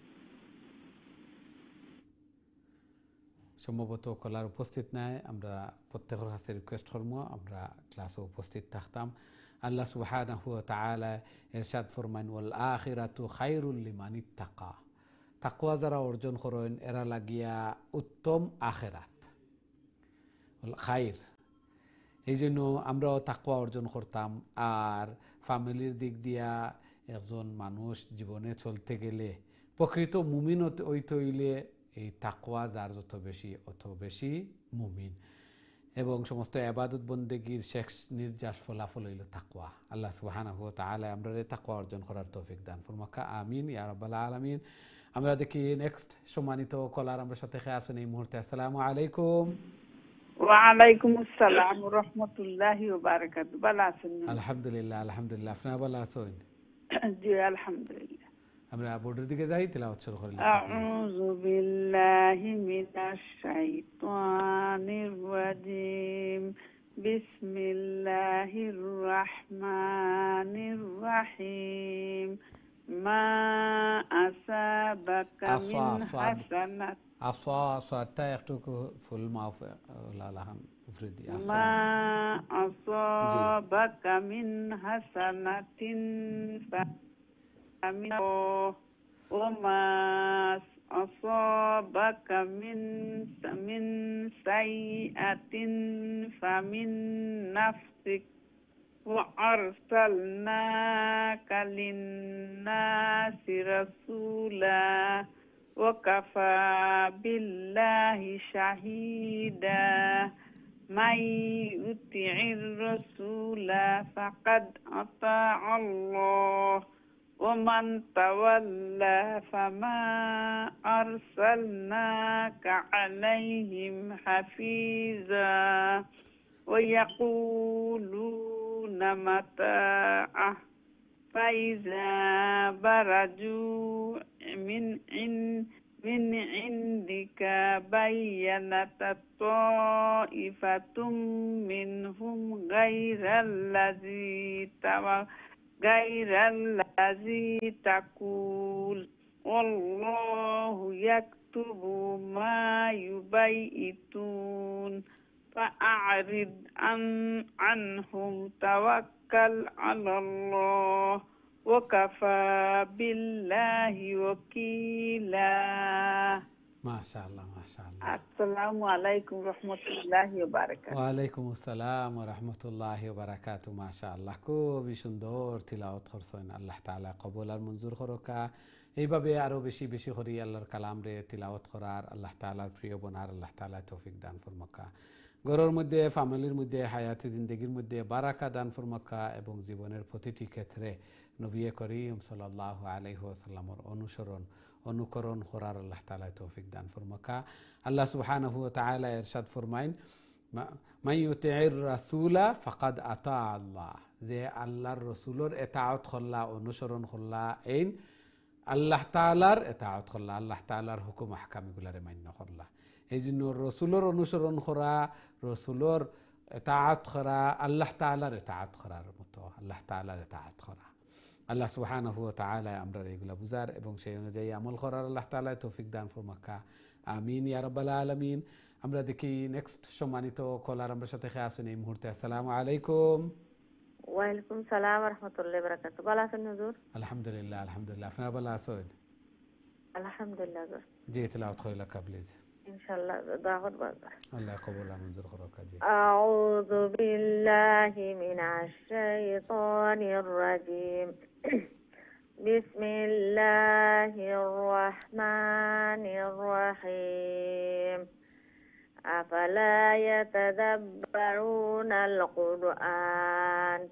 সম্ভবত কলার উপস্থিত নাই আমরা প্রত্যেকের কাছে রিকোয়েস্ট করবো আমরা ক্লাসে উপস্থিত থাকতাম আল্লাহ সুবহানাহু ওয়া তাআলা ইরশাদ ফরমান ওয়াল আখিরাতু খায়রুল লিমান ইত্তাকা তাকওয়া যারা অর্জন করেন এরা লাগিয়া উত্তম আখিরাত খায়র এই জন্য আমরাও তাকওয়া অর্জন করতাম আর ফ্যামিলির দিক দিয়া একজন মানুষ জীবনে চলতে গেলে প্রকৃত মুমিন হইতে হইলে এই তাকওয়া যার যত বেশি অত বেশি মুমিন এবং সমস্ত ইবাদত বন্দেগীর শেষ নির্যাস ফলাফল হইল তাকওয়া আল্লাহ সুবহানাহু ওয়া তাআলা আমরা তাকওয়া অর্জন করার তৌফিক দান ফরমাকা আমিন ইয়া রাব্বাল আলামিন আমরা দেখি নেক্সট সম্মানিত কলার আমরা সাথে আছেন এই মুহূর্তে আসসালামু আলাইকুম ওয়া আলাইকুম আসসালাম ওয়া রাহমাতুল্লাহি ওয়া বারাকাতুহু ভালো আছেন আলহামদুলিল্লাহ আপনারা ভালো আছেন জি আলহামদুলিল্লাহ আমরা বোর্ডের দিকে যাই তেলাওয়াত শুরু করি আউযু বিল্লাহি মিনাশ শাইতানির রাজিম বিসমিল্লাহির রাহমানির রাহিম মা আসাবাকা মিন হাসানাত সাতটা একটু ফুল মাফ লালাহান উফরিদি মা আসাবাকা মিন হাসানাতিন فمن وما أصابك من سيئة فمن نفسك وأرسلناك للناس رسولا وكفى بالله شهيدا من يطع الرسول فقد أطاع الله ومن تولى فما أرسلناك عليهم حفيظا ويقولون متى فإذا برزوا من عندك بينت طائفة منهم غير الذي تقول والله يكتب ما يبيتون فأعرض فأعرض عنهم توكل على الله وكفى بالله وكيلا. ما شاء الله ما شاء الله. السلام عليكم ورحمة الله وبركاته. ওয়ালাইকুম আসসালাম ওয়া রাহমাতুল্লাহি ওয়া বারাকাতুহু। মাশাআল্লাহ, খুবই সুন্দর তিলাওয়াত করছেন। আল্লাহ তাআলা কবুল আর মঞ্জুর করুকা। এইভাবে আরো বেশি বেশি করে আল্লাহর কালাম রে তিলাওয়াত করার, আল্লাহ তাআলার প্রিয় বনার আল্লাহ তাআলা তৌফিক দান ফরমাকা। ঘরের মধ্যে, ফ্যামিলির মধ্যে, হায়াতে জিন্দেগির মধ্যে বারাকা দান ফরমাকা এবং জীবনের প্রতিটি ক্ষেত্রে নবী করিম সাল্লাল্লাহু আলাইহি ওয়াসাল্লামের অনুকরণ করার আল্লাহ তাআলা তৌফিক দান ফরমাকা। আল্লাহ সুবহানাহু ওয়া তাআলা ইরশাদ ফরমাইন, মান ইউতিউর রাসূলা ফাকাদ আতা আল্লাহ, যে আল্লাহর রাসূলের ইতাআত করলা, অনুসরণ করলা, এই আল্লাহ তাআলার ইতাআত করলা, আল্লাহ তাআলার হুকুম আহকাম এগুলারে মান্য করলা। এই জন্য রাসূলের অনুসরণ করা, রাসূলের ইতাআত করা আল্লাহ তাআলার ইতাআত করার মতো, আল্লাহ তাআলার ইতাআত করা। আল্লাহ সুবহানাহু ওয়া তাআলা আমরা এগুলা বুঝার এবং সেই অনুযায়ী আমল করার আল্লাহ তাআলা তৌফিক দান ফরমাকা। আমিন ইয়া রাব্বাল আলামিন। আমরা দেখি নেক্সট সম্মানিত কলার আমরা সাথে আছেন এই মুহূর্তে। আসসালামু আলাইকুম। ওয়ালাইকুম সালাম ওয়া রাহমাতুল্লাহি ওয়া বারাকাতুহু। ভালো আছেন হুজুর? আলহামদুলিল্লাহ আলহামদুলিল্লাহ। আপনারা ভালো আছেন? আলহামদুলিল্লাহ হুজুর। জি, তেলাওয়াত করিলা প্লিজ। ইনশাআল্লাহ দাওয়াত বাজা। আল্লাহ কবুল আর মঞ্জুর করুক। জি। আউযু বিল্লাহি মিনাশ শাইতানির রাজীম। বিসমিল্লাহির রহমানির রহিম। আফালা ইয়াতাদাব্বারুনাল কুরআন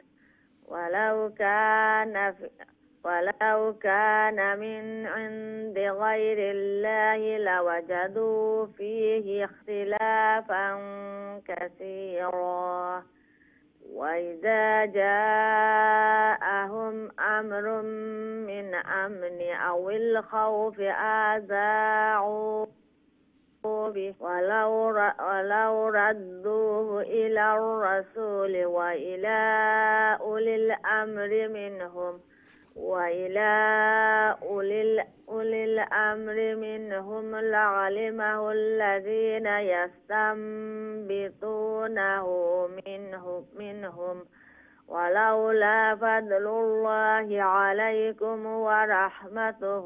ولو كان من عند غير الله لوجدوا فيه اختلافا كثيرا وإذا جاءهم أمر من أمن أو الخوف أذاعوا به ولو ردوه إلى الرسول وإلى أولي الأمر منهم لعلمه الذين يستنبطونه منهم ولولا فضل الله عليكم ورحمته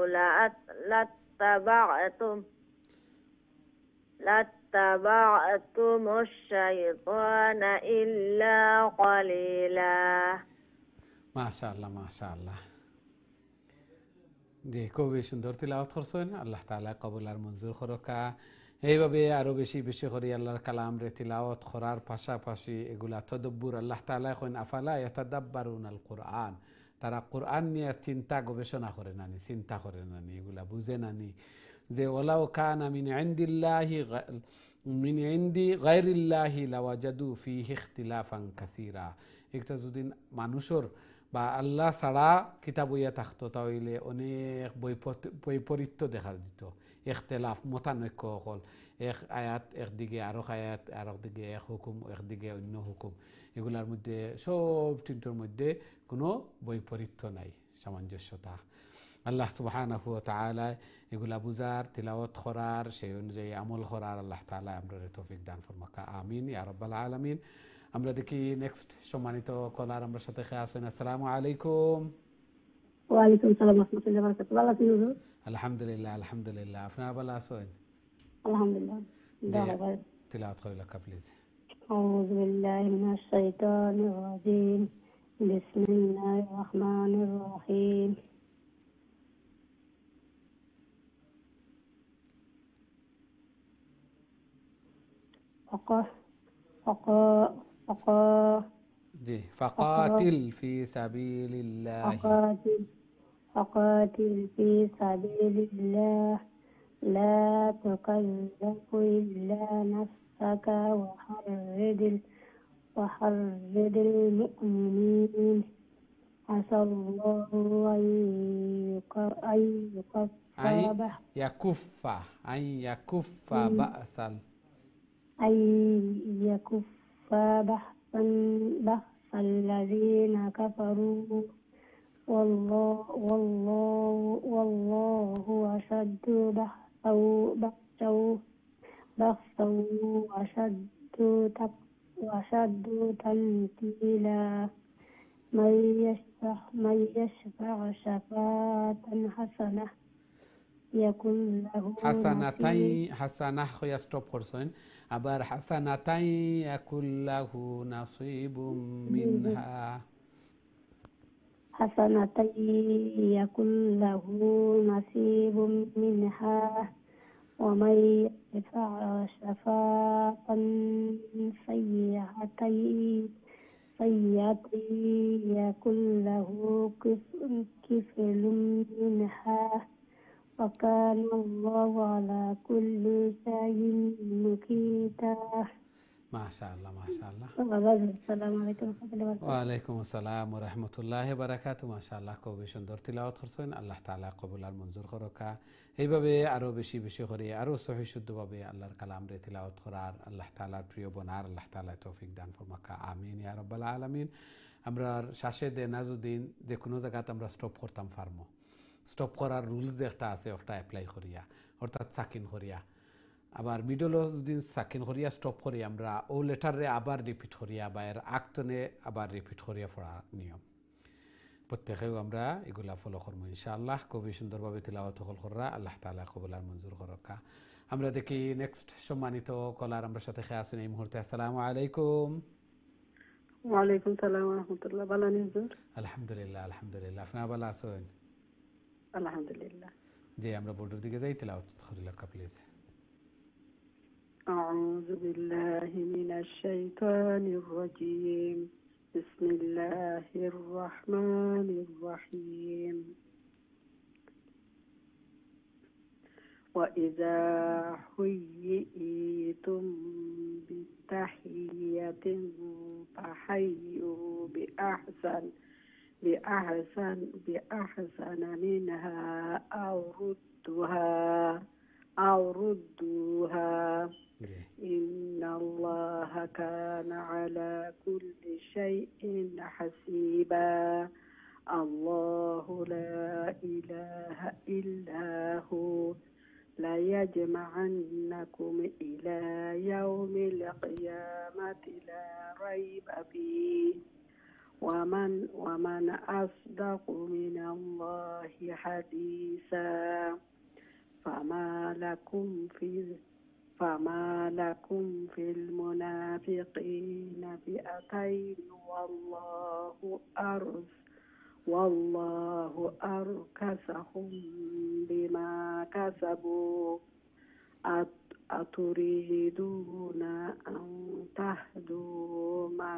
لاتبعتم الشيطان إلا قليلا. মাশাআল্লাহ মাশাআল্লাহ। জি, খুবই সুন্দর তিলাওয়াত করছেন। আল্লাহ তাআলা কবুল আর মঞ্জুর করুকা। এইভাবে আরো বেশি বেশি করে আল্লাহর কালাম রে তিলাওয়াত করার পাশাপাশি এগুলা তদব্বুর, আল্লাহ তাআলা কইন আফালা ইয়াতাদাব্বারুনাল কুরআন, তারা কোরআন নিয়ে চিন্তা গবেষণা করে নানি, চিন্তা করে নানি, এগুলা বুঝে নানি যে ওয়ালাউ কানা মিন ইনদি গায়রিল্লাহি লাওয়াজাদু ফিহি ইখতিলাফান কাসীরা। একটা যদি মানুষের বা আল্লাহ ছাড়া কিতাব বইয়া থাকতো তাহলে অনেক বৈপরীত্য দেখা দিত, ইখতিলাফ মতানৈক্য হল, এক আয়াত একদিকে আরো আয়াত, আর একদিকে এক হুকুম, একদিকে অন্য হুকুম, এগুলার মধ্যে সব তিনটোর মধ্যে কোনো বৈপরীত্য নাই, সামঞ্জস্যতা। আল্লাহ সুবহানাহু ওয়া তাআলা এগুলা বুঝার, তিলাওয়াত করার, সেই অনুযায়ী আমল করার আল্লাহ তাআলা আমাদের তৌফিক দান ফরমাকা। আমিন ইয়া রাব্বাল আলামিন। আমরা দেখি নেক্সট সম্মানিত কলার আমরা সাথে আছেন। আসসালামু আলাইকুম। ওয়ালাইকুম সালাম ওয়া রাহমাতুল্লাহি ওয়া বারাকাতুহু। ভালো আছেন হুজুর? আলহামদুলিল্লাহ আলহামদুলিল্লাহ। আপনারা ভালো আছেন? আলহামদুলিল্লাহ। তিলাওয়াত করিলা প্লিজ। আউযু বিল্লাহি মিনাশ শাইতানির রাজীম। বিসমিল্লাহির রহমানির রহিম। জি, ফাকাতিল ফি সাবিলিল্লাহ। فقاتل في سبيل الله لا تكلف إلا نفسك وحرد المؤمنين عسى الله أن يكف بأس الذين كفروا والله أشد بأسا وأشد أشد تنكيلا من يشفع شفاعة حسنة يكن له হাসানাতাই نصيب হাসানাহ হইয়া স্টপ করছেন আবার হাসানাতাই ইয়াকুল্লাহু নাসিবুম মিনহা حسنة يكن له نصيب منها ومن يشفع شفاعة سيئة يكن له كفل منها وكان الله على كل شيء مقيتا মাশাআল্লাহ মাশাআল্লাহ السلام عليكم ورحمة الله وبركاته ওয়ালাইকুম আসসালাম ওয়া রাহমাতুল্লাহি ওয়া বারাকাতুহু মাশাআল্লাহ খুবই সুন্দর তিলাওয়াত করছেন আল্লাহ তাআলা কবুল আর মঞ্জুর করুকা এইভাবে আরো বেশি বেশি করে আরো সহি শুদ্ধভাবে আল্লাহর কালাম রে তিলাওয়াত করার আল্লাহ তাআলার প্রিয় বনার আল্লাহ তাআলা তৌফিক দান ফরমাকা আমিন ইয়া রাব্বাল আলামিন আমরা শ্বাসে দে নাজুদ্দিন যে কোনো জায়গাতে আমরা স্টপ করতাম পারমো স্টপ করার রুলস যে একটা আছে ওটা অ্যাপ্লাই করিয়া অর্থাৎ সাকিন করিয়া আবার মিডলও যদি সাকিন করিয়া স্টপ করি আমরা ও লেটারে আবার রিপিট করিয়া বা এর আগতনে আবার রিপিট করিয়া পড়া নিয়ম প্রত্যেকেও আমরা এগুলা ফলো করবো ইনশাআল্লাহ খুবই সুন্দরভাবে তিলাওয়াত করা আল্লাহ তাআলা কবুল আর মঞ্জুর করুকা আমরা দেখি নেক্সট সম্মানিত কলার আমরা সাথে খেয়ে আসুন এই মুহূর্তে আসসালামু আলাইকুম ওয়ালাইকুম সালাম ওয়া রাহমাতুল্লাহ ভালো আছেন হুজুর আলহামদুলিল্লাহ আলহামদুলিল্লাহ আপনারা ভালো আছেন আলহামদুলিল্লাহ জি আমরা বোর্ডের দিকে যাই তিলাওয়াত করিলাকা প্লিজ أعوذ بالله من الشيطان الرجيم بسم الله الرحمن الرحيم وإذا حييتم بتحية فحيوا بأحسن منها أو ردوها إن الله كان على كل شيء حسيبا الله لا إله إلا هو لا يجمعنكم إلى يوم القيامة لا ريب فيه ومن أصدق من الله حديثا فما لكم في المنافقين فئتين والله أركسهم بما كسبوا أتريدون أن تهدوا من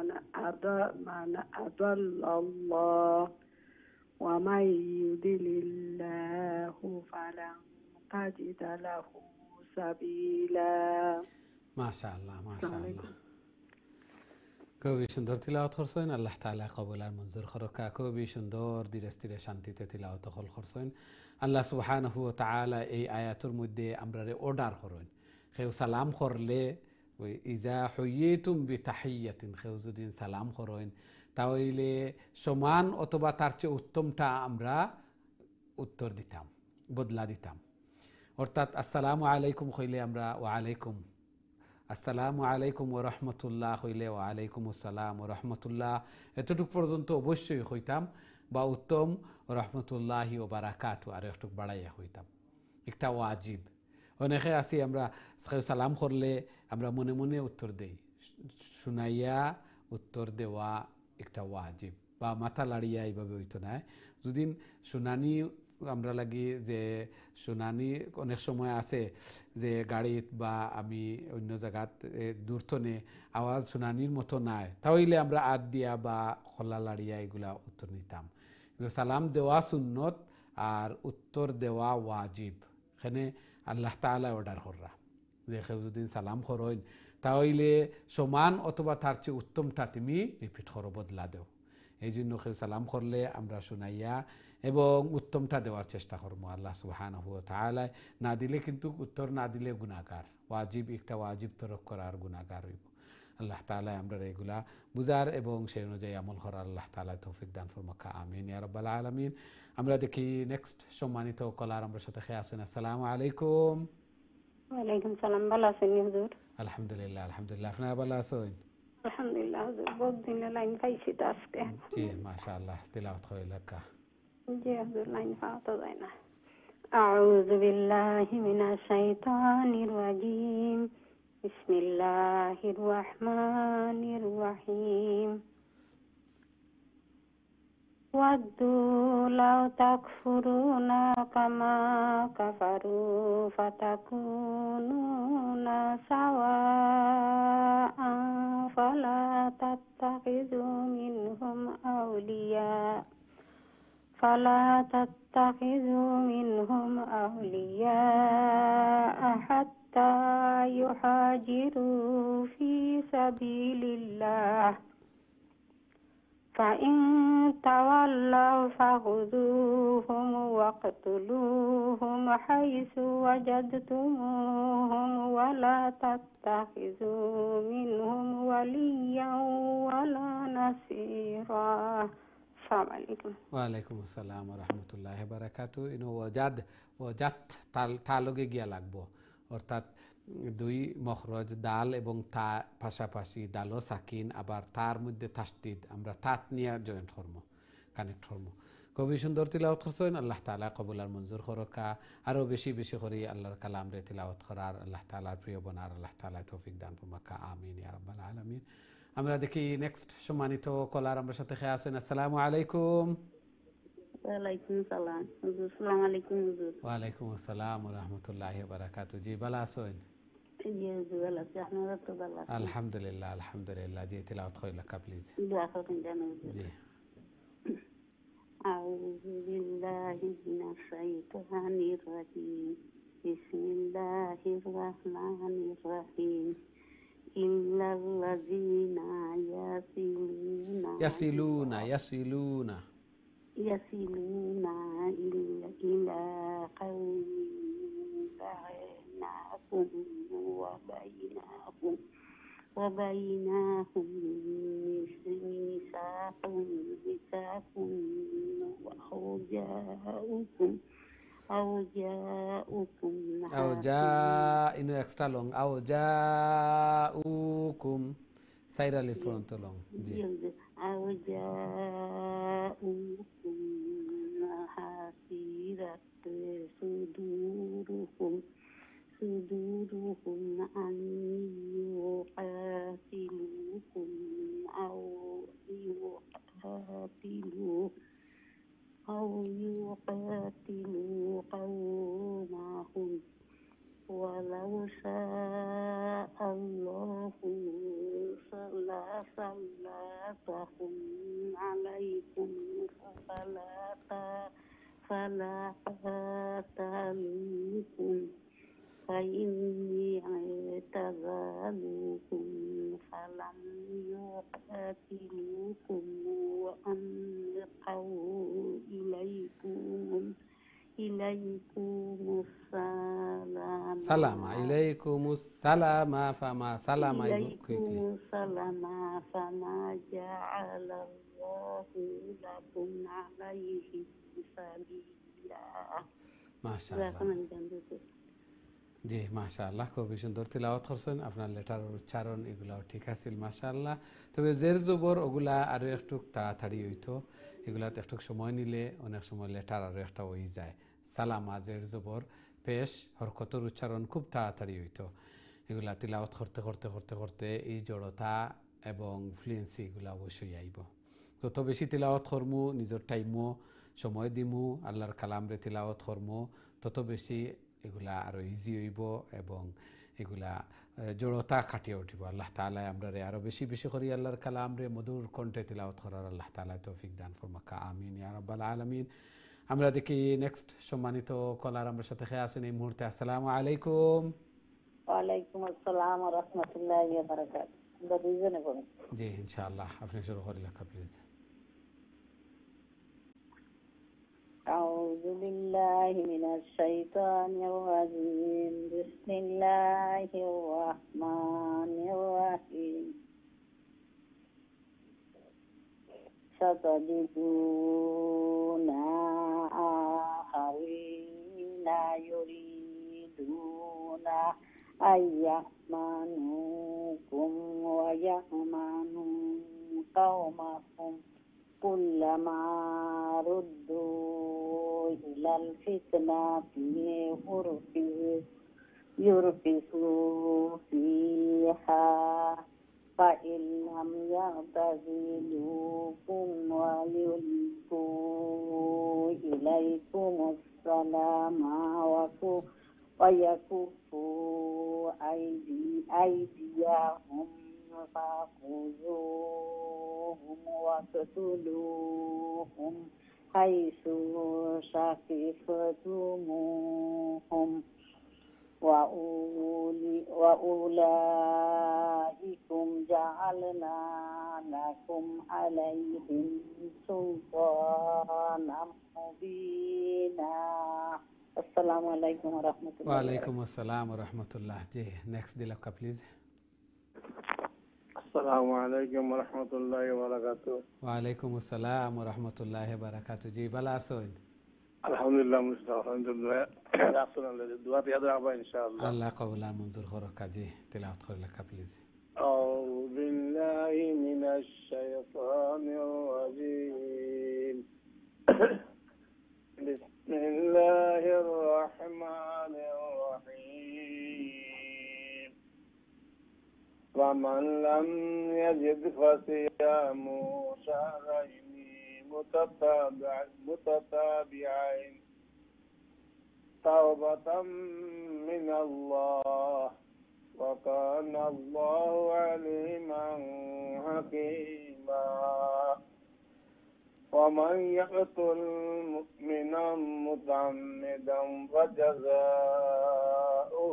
أضل الله ومن يضلل الله فلن تجد له سبيلا মাশাআল্লাহ মাশাআল্লাহ খুবই সুন্দর তিলাওয়াত করছেন আল্লাহ তাআলা কবুল আর মঞ্জুর করুকা খুবই সুন্দর ধীরে স্থিরে শান্তিতে তিলাওয়াত করছেন আল্লাহ সুবহানাহু ওয়া তাআলা এই আয়াতের মধ্যে আমরারে অর্ডার করেন কেউ সালাম করলে ওই ইজা হুইয়িতুম বিতাহিয়াতিন কেউ যদি সালাম করেন তাহলে সমান অথবা তার চেয়ে উত্তমটা আমরা উত্তর দিতাম বদলা দিতাম অর্থাৎ আসসালামু আলাইকুম কইলে আমরা ওয়া আলাইকুম আসসালামু আলাইকুম ওয়া রাহমাতুল্লাহ হইলে ওয়া আলাইকুম আসসালাম ওয়া রাহমাতুল্লাহ এতটুকু পর্যন্ত অবশ্যই হইতাম বা উত্তম রাহমাতুল্লাহি ওয়া বারাকাতুহু আর একটু বাড়াইয়া হইতাম একটা ওয়াজিব অনেকে আসি আমরা সালাম করলে আমরা মনে মনে উত্তর দেই শুনাইয়া উত্তর দেওয়া একটা ওয়াজিব বা মাথা লাড়িয়া এইভাবে হইতো না যদি শুনানি আমরা লাগি যে শুনানি অনেক সময় আছে যে গাড়িত বা আমি অন্য জায়গাত দূরথনে আওয়াজ শুনানির মতো নাই তাহলে আমরা আদ দিয়া বা খোলা লাড়িয়া এগুলা উত্তর নিতাম কিন্তু সালাম দেওয়া সুন্নত আর উত্তর দেওয়া ওয়াজিব এখানে আল্লাহ তাআলা অর্ডার কররা যে কেউ যদি সালাম করেন তাহলে সমান অথবা তার চেয়ে উত্তমটা তুমি রিপিট করো বদলা দেও এই জন্য কেউ সালাম করলে আমরা শুনাইয়া এবং উত্তমটা দেওয়ার চেষ্টা করবো আল্লাহ সুবহানাহু ওয়া তাআলা না দিলে কিন্তু উত্তর না দিলে গুনাহগার ওয়াজিব একটা ওয়াজিব তরক করার গুনাহগার হইব আল্লাহ তাআলা আমরা এগুলা বুঝার এবং সেই অনুযায়ী আমল করার আল্লাহ তাআলা তৌফিক দান ফরমাকা আমিন ইয়া রাব্বাল আলামিন আমরা দেখি নেক্সট সম্মানিত কলার আমরা সাথে খেয়ে আসেন আসসালামু আলাইকুম ওয়ালাইকুম সালাম ভালো আছেন হুজুর আলহামদুলিল্লাহ আলহামদুলিল্লাহ আপনারা ভালো আছেন আলহামদুলিল্লাহ হুজুর বহুত দিনে লাইন পাইছি তো আজকে। জি মাশাআল্লাহ তিলাওয়াত করে লেখা। জি হুজুর লাইন পাওয়া তো যায় না। আউযু বিল্লাহি মিনাশ শাইতানির রাজিম। বিসমিল্লাহির রহমানির রহিম। وَدُّوا لَوْ تَكْفُرُونَ كَمَا كَفَرُوا فَتَكُونُونَ سَوَاءً فَلَا تَتَّخِذُوا مِنْهُمْ أَوْلِيَاءَ حَتَّى يُهَاجِرُوا فِي سَبِيلِ اللَّهِ فَإِن تَوَلَّوْا فَخُذُوهُمْ وَاقْتُلُوهُمْ حَيْثُ وَجَدتُّمُوهُمْ وَلَا تَتَّخِذُوا مِنْهُمْ وَلِيًّا وَلَا نَصِيرًا. আসসালামু আলাইকুম। ওয়ালাইকুম আসসালাম ওয়া রাহমাতুল্লাহি ওয়া বারাকাতুহু। ইনো ওয়াজাত তালগে গিয়া লাগবো, অর্থাৎ দুই মখরজ দাল এবং তা পাশাপাশি দালও সাকিন, আবার তার মধ্যে তাসদিদ আমরা তাত নিয়ে জয়েন্ট করব, কানেক্ট করব। খুবই সুন্দর তিলাওয়াত করছেন। আল্লাহ তাআলা কবুল আর মঞ্জুর করকা। আরও বেশি বেশি করে আল্লাহর কালাম রে তিলাওয়াত করার, আল্লাহ তাআলার প্রিয় বনার আল্লাহ তাআলা তৌফিক দান ফরমাকা। আমিন ইয়া রাব্বাল আলামিন। আমরা দেখি নেক্সট সম্মানিত কলার আমার সাথে খেয়ে আছেন। আসসালামু আলাইকুম। ওয়ালাইকুম সালাম হুজুর। আসসালামু আলাইকুম হুজুর। ওয়ালাইকুম আসসালাম ওয়া রাহমাতুল্লাহি ওয়া বারাকাতুহু। জি ভালো আছেন? জি হুজুর ভালো আছি, আপনারা তো ভালো আছেন? আলহামদুলিল্লাহ আলহামদুলিল্লাহ। জি তিলাওয়াত করে লেখা প্লিজ। দোয়া করেন যেন হুজুর। জি আউযু বিল্লাহি মিনাশ শাইতানির রাজিম। বিসমিল্লাহির রহমানির রহিম। ইল্লাল্লাযীনা ইয়াসিলুনা ইলা কাওমিন বা'নাকুম ওয়া বাইনাহুম মিসাকুম আও জাউকুম ইনো এক্সট্রা লং উকুম সাইরালি ফ্রন্ট লং। জি আও জাউকুম হাসিরাত সুদুরুহুম আন ইউকাতিলুকুম আও يقاتلوا قومهم ولو شاء الله لسلطهم عليكم فلا قاتلوكم فإن اعتزلوكم فلم يقاتلوكم وألقوا إليكم السلام فما جعل الله لكم عليهم سبيلا. মাশাআল্লাহ। জি মাশাআল্লাহ খুবই সুন্দর তিলাওয়াত করছেন। আপনার লেটার উচ্চারণ এগুলাও ঠিক আছিল মাশাআল্লাহ। তবে জের জবর ওগুলা আরও একটু তাড়াতাড়ি হইতো, এগুলাতে একটু সময় নিলে অনেক সময় লেটার আরও একটা হয়ে যায়। সালামা জের জবর পেশ হরকতর উচ্চারণ খুব তাড়াতাড়ি হইতো। এগুলা তিলাওয়াত করতে করতে করতে করতে এই জড়তা এবং ফ্লুয়েন্সি এগুলো অবশ্যই আইব। যত বেশি তিলাওয়াত করমু, নিজের টাইমও সময় দিমু আল্লাহর কালামরে তিলাওয়াত করমু, তত বেশি এগুলা আরও ইজি হইব এবং এগুলা জড়তা কাটিয়ে উঠিব। আল্লাহ তাআলা আমরা আরও বেশি বেশি করি আল্লাহর কালামরে মধুর কণ্ঠে তিলাওয়াত করার আল্লাহ তাআলা তৌফিক দান ফরমাকা। আমিন ইয়া রাব্বাল আলামিন। আমরা দেখি নেক্সট সম্মানিত কলার আমার সাথে খেয়ে আসেন এই মুহূর্তে। আসসালামু আলাইকুম। ওয়ালাইকুম আসসালাম ওয়া রাহমাতুল্লাহি ওয়া বারাকাতুহু। জি ইনশাআল্লাহ আপনি শুরু করে লেখা প্লিজ। أعوذ بالله من الشيطان الرجيم. بسم الله الرحمن الرحيم. ستجدون آخرين يريدون أن يأمنوكم ويأمنوا قومهم كلما ردوا إلى الفتنة يركسوا فيها فإن لم يعتزلوكم ويلقوا إليكم السلام ويكفوا أيديهم فخذوهم واقتلوهم حيث ثقفتموهم وأولئكم جعلنا لكم عليهم سلطانا مبينا. السلام عليكم ورحمة الله. وعليكم السلام ورحمة الله. जी नेक्स्ट दिल आपका प्लीज. अस्सलामु अलैकुम वरहमतुल्लाहि वबरकातुह. वालेकुम अस्सलाम वरहमतुल्लाहि वबरकातुह. जी भला सोइन. अल्हम्दुलिल्लाह मुस्तफा अल्हम्दुलिल्लाह. रासूलुल्लाह दुआ पे याद रखबा इंशाअल्लाह. अल्लाह कबूल मंजूर खरका. जी तिलावत कर लका प्लीज. أعوذ بالله من الشيطان الرجيم. بسم الله الرحمن الرحيم. ومن لم يجد فصيام شهرين متتابعين توبة من الله وكان الله عليما حكيما. ومن يقتل مؤمنا متعمدا فجزاؤه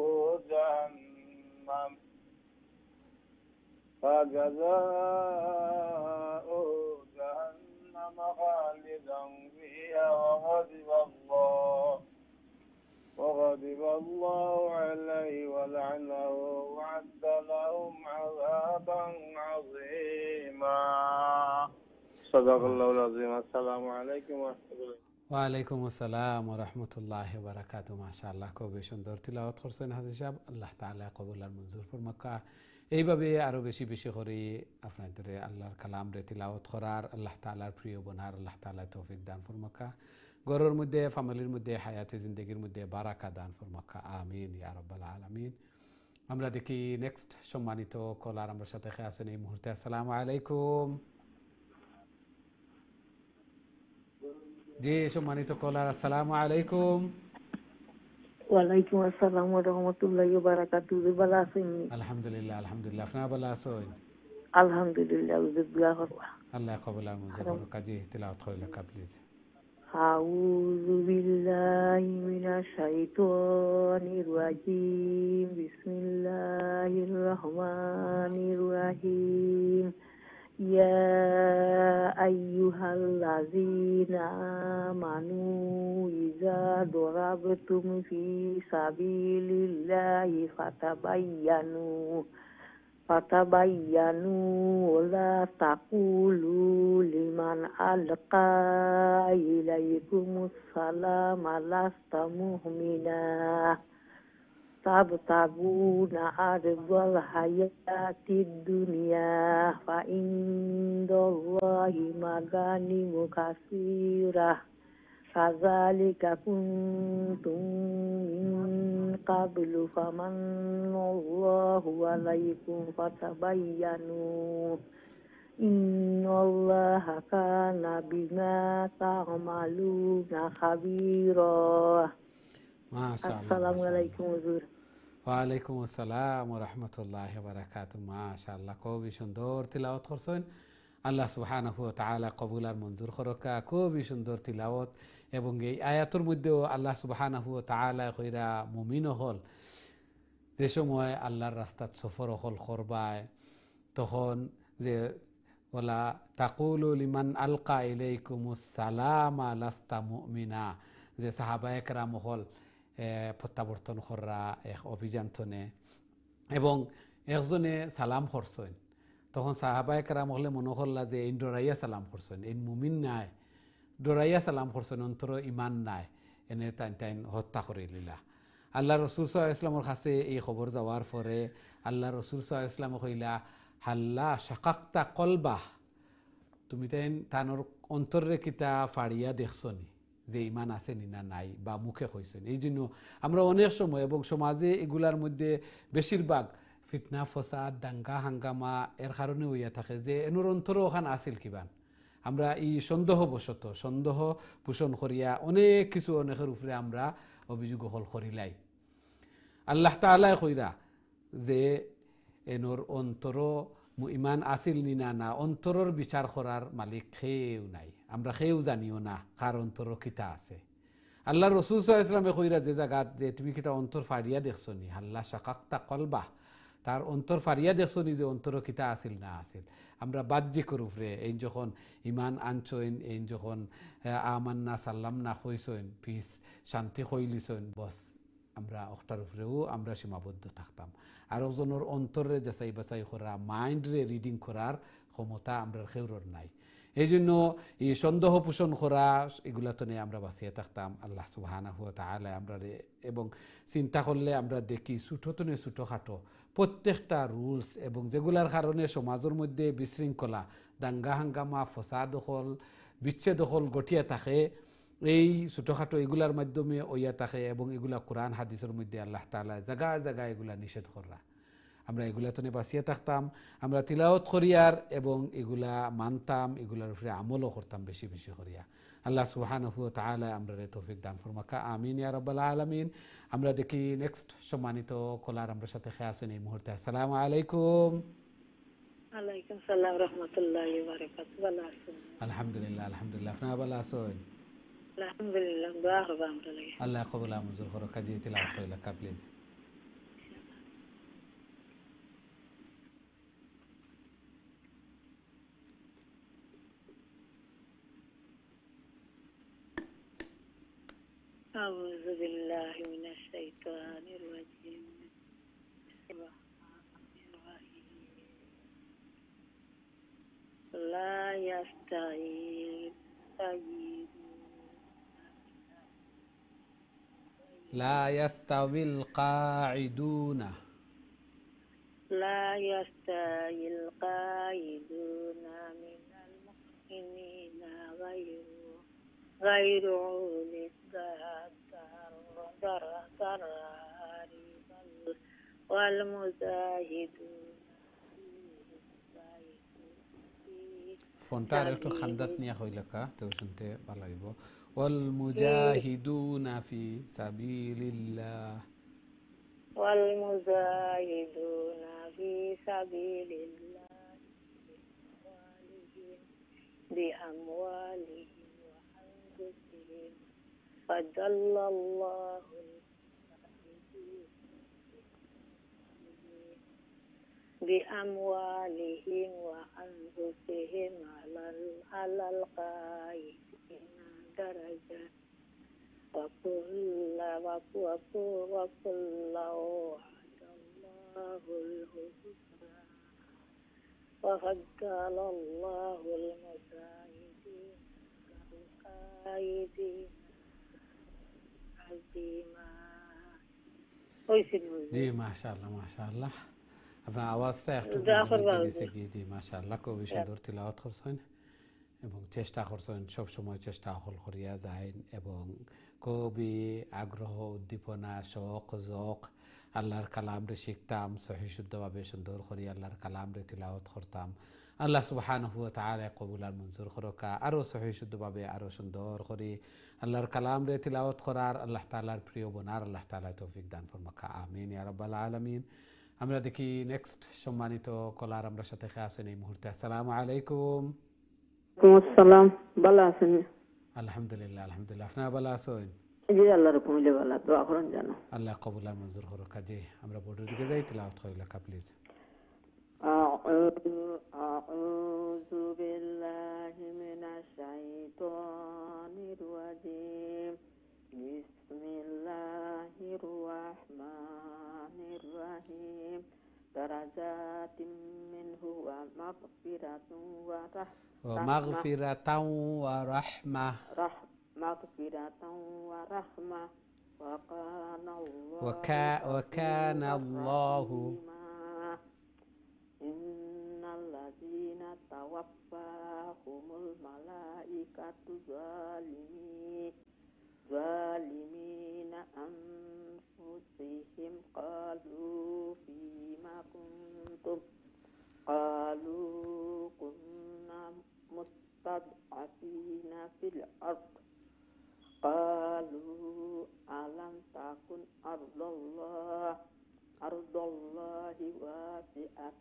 جهنم خالدا فيها وغضب الله عليه ولعنه وأعد لهم عذابا عظيما. صدق الله العظيم. السلام عليكم ورحمة الله. ওয়ালাইকুম আসসালাম ওরহমতুল্লাহি বারাকাতু. মাশাআল্লাহ খুবই সুন্দর তিলাওয়াত করছেন হাজির সাহেব. আল্লাহ তাআলা কবুল আর মঞ্জুর ফরমাক্কা. এইভাবে আরো বেশি বেশি করে আপনাদের আল্লাহর কালাম রে তিলাওয়াত করার, আল্লাহ তাআলার প্রিয় বনার আল্লাহ তাআলা তৌফিক দান ফরমাক্কা. ঘরের মধ্যে ফ্যামিলির মধ্যে হায়াতে জিন্দেগির মধ্যে বারাকা দান ফরমাক্কা. আমিন ইয়া রাব্বাল আলামিন. আমরা দেখি নেক্সট সম্মানিত কলার আমার সাথে আছেন এই মুহূর্তে. আসসালামু আলাইকুম. জি সম্মানিত কলার আসসালামু আলাইকুম. ওয়ালাইকুম আসসালাম ওয়া রাহমাতুল্লাহি ওয়া বারাকাতুহু. ভালো আছেন? আলহামদুলিল্লাহ আলহামদুলিল্লাহ. আপনারা ভালো আছেন? আলহামদুলিল্লাহ. আল্লাহ কবুল আর মঞ্জুর করুক. জি তিলাওয়াত করে লেখা প্লিজ. আউযু বিল্লাহি মিনাশ শাইতানির রাজিম. বিসমিল্লাহির রহমানির রহিম. ইয়া আইয়ুহাল্লাযীনা আমানু ইযা দারাবতুম ফি সাবিলিল্লাহি ফাতাবাইয়ানু ওয়ালা তাকুলু লিমান আলকা ইলাইকুমুস সালাম লাস্তা মুমিনা তাবতাগুনা আরদাল হায়াতিদ দুনিয়া ফা ইনদাল্লাহি মাগানিমু কাসীরাহ কাযালিকা কুনতুম মিন ক্বাবলু ফামান্নাল্লাহু আলাইকুম ফাতাবায়ানু ইন্নাল্লাহা কানা বিমা তা'মালুনা খাবীরা। মাশাআল্লাহ. আসসালামু আলাইকুম হুজুর। ওয়ালাইকুম আসসালাম ওয়া রাহমাতুল্লাহি ওয়া বারাকাতুহু. মাশাআল্লাহ খুবই সুন্দর তিলাওয়াত করছেন. আল্লাহ সুবহানাহু ওয়া তাআলা কবুল আর মঞ্জুর করুক. খুবই সুন্দর তিলাওয়াত এবং এই আয়াতের মধ্যেও আল্লাহ সুবহানাহু ওয়া তাআলা কইরা মুমিন হল যে সময় আল্লাহর রাস্তাত সফর হল করবায় তখন যে ওয়ালা তাকুলু লিমান আলকা ইলাইকুমুস সালামা লাস্তা মুমিনা, যে সাহাবায়ে কেরাম হল প্রত্যাবর্তন করা এক অভিযান তনে এবং একজনে সালাম করছেন তখন সাহাবায়ে কেরাম হলে মনে করলা যে এই ডরাইয়া সালাম করছেন, এই মুমিন নাই, ডরাইয়া সালাম করছেন, অন্তর ইমান নাই, এনে তাইন হত্যা করে লিলা। আল্লাহ রসুল সাল্লাল্লাহু আলাইহি ওয়াসাল্লামের কাছে এই খবর যাওয়ার পরে আল্লাহ রসুল সাল্লাল্লাহু আলাইহি ওয়াসাল্লাম কইলা হাল্লা শাকাক্তা কলবাহ তুমি তানোর অন্তরে কিতা ফাড়িয়া দেখছনি যে ইমান আছে না নাই বা মুখে কইছেন। এই জন্য আমরা অনেক সময় এবং সমাজে এগুলার মধ্যে বেশিরভাগ ফিতনা ফসাদ দাঙ্গা হাঙ্গামা এর কারণে হইয়া থাকে যে এনোর অন্তর ওখান আসিল কিবান। আমরা এই সন্দেহ পোষণ করিয়া অনেক কিছু অনেকের উপরে আমরা অভিযোগ হল করিলাই। আল্লাহ তাআলা কইরা যে এনোর অন্তর ইমান আসিল নি না অন্তরের বিচার করার মালিক কেউ নাই, আমরা কেউ জানিও না কার অন্তর কিতা আছে। আল্লাহ রসুল সাল্লাল্লাহু আলাইহি ওয়াসাল্লামে কইরা যে জায়গাত যে তুমি কিতা অন্তর ফাড়িয়া দেখছনি, আল্লাহ শাকাক্তা কলবা, তার অন্তর ফাড়িয়া দেখছনি যে অন্তর কিতা আসিল না আসিল। আমরা বাহ্যিকর উপরে এই যখন ইমান আনছইন, এই যখন আমান্না সাল্লাম না কইছইন, পিস শান্তি কইলিছইন, বস আমরা অক্টার উপরেও আমরা সীমাবদ্ধ থাকতাম। আর ওজনের অন্তরে যাচাই বাছাই করা, মাইন্ডরে রিডিং করার ক্ষমতা আমরা কেউর নাই। এই জন্য এই সন্দেহ পোষণ করা এগুলা তো নিয়ে আমরা বাঁচিয়ে থাকতাম। আল্লাহ সুবহানাহু ওয়া তাআলা আমরা এবং চিন্তা করলে আমরা দেখি ছোটোখাটো প্রত্যেকটা রুলস এবং যেগুলার কারণে সমাজের মধ্যে বিশৃঙ্খলা দাঙ্গা হাঙ্গামা ফসাদ দখল বিচ্ছেদ দখল গঠিয়া থাকে, এই ছোটোখাটো এগুলার মাধ্যমে ওইয়া থাকে এবং এগুলা কোরআন হাদিসের মধ্যে আল্লাহ তাআলা জায়গায় এগুলা নিষেধ করা। আমরা এগুলা তো বাঁচিয়ে থাকতাম, আমরা তিলাওয়াত করিয়ার এবং এগুলা মানতাম, এগুলার উপরে আমলও করতাম বেশি করিয়া। আল্লাহ সুবহানাহু ওয়া তাআলা আমরা তৌফিক দান ফরমাকা, আমিন ইয়া রাব্বাল আলামিন। আমরা দেখি নেক্সট সম্মানিত কলার আমরা সাথে খেয়ে আসেন এই মুহূর্তে। আসসালামু আলাইকুম। ওয়ালাইকুম সালাম রাহমাতুল্লাহি ওয়া বারাকাতুহু। ভালো আছেন? আলহামদুলিল্লাহ। আপনারা ভালো আছেন? আলহামদুলিল্লাহ। দোয়া করব আমরা লাগি। আল্লাহ কবুল মঞ্জুর করো। কাজী তিলাওয়াত করিলা কা প্লিজ। أعوذ بالله من الشيطان الرجيم. لا يستوي القاعدون من المؤمنين غير أولي الضرر والمجاهدون ফোনটার একটু খান্দাত নিয়া কইলাকা তো শুনতে ভালো লাগব। والمجاهدون في سبيل الله بأموالهم وأنفسهم فضل الله بأموالهم وأنفسهم على القائدين درجة وكل وعد الله الحسنى وفضل الله المجاهدين القائدين عظيما. জি মাশাআল্লাহ আপনার আওয়াজটা একটু গেছে কি। জি মাশাআল্লাহ খুবই সুন্দর তিলাওয়াত করছেন এবং চেষ্টা করছেন সব সময় চেষ্টা হল করিয়া যায় এবং খুবই আগ্রহ উদ্দীপনা শখ জক আল্লাহর কালামরে শিখতাম, সহি শুদ্ধভাবে সুন্দর করি আল্লাহর কালামরে তিলাওয়াত করতাম। আল্লাহ সুবহানাহু ওয়া তাআলা কবুল আর মঞ্জুর করকা, আরও সহি শুদ্ধভাবে আরও সুন্দর করি আল্লাহর কালামরে তিলাওয়াত করার আল্লাহ তাআলার প্রিয় বোনার আল্লাহ তাআলা তৌফিক দান ফরমাকা, আমিন ইয়া রাব্বাল আলামিন। আমরা দেখি নেক্সট সম্মানিত কলার আমরা সাথে খেয়ে আসেন এই মুহূর্তে। আসসালামু আলাইকুম। আসসালাম। ভালো আছেন? আলহামদুলিল্লাহ। আপনারা ভালো আছেন? জি আল্লাহর হুকুমে ভালো। দোয়া করুন জানো। আল্লাহ কবুল আর মঞ্জুর করুক। কাজে আমরা বোর্ডের দিকে যাই, তিলাওয়াত করি লেখা প্লিজ। আউযু বিল্লাহি মিনাশ শাইতানির রাজিম। বিসমিল্লাহির রাহমানির রাহিম। দারাজাতিম মিনহু ওয়া মাগফিরাতুন ওয়া রাহমাহ وكان الله إن الذين توفاهم توفاهم الملائكة ظالمين أنفسهم قالوا فيما كنتم قالوا كنا مستضعفين في الأرض قالوا ألم تكن أرض الله واسعة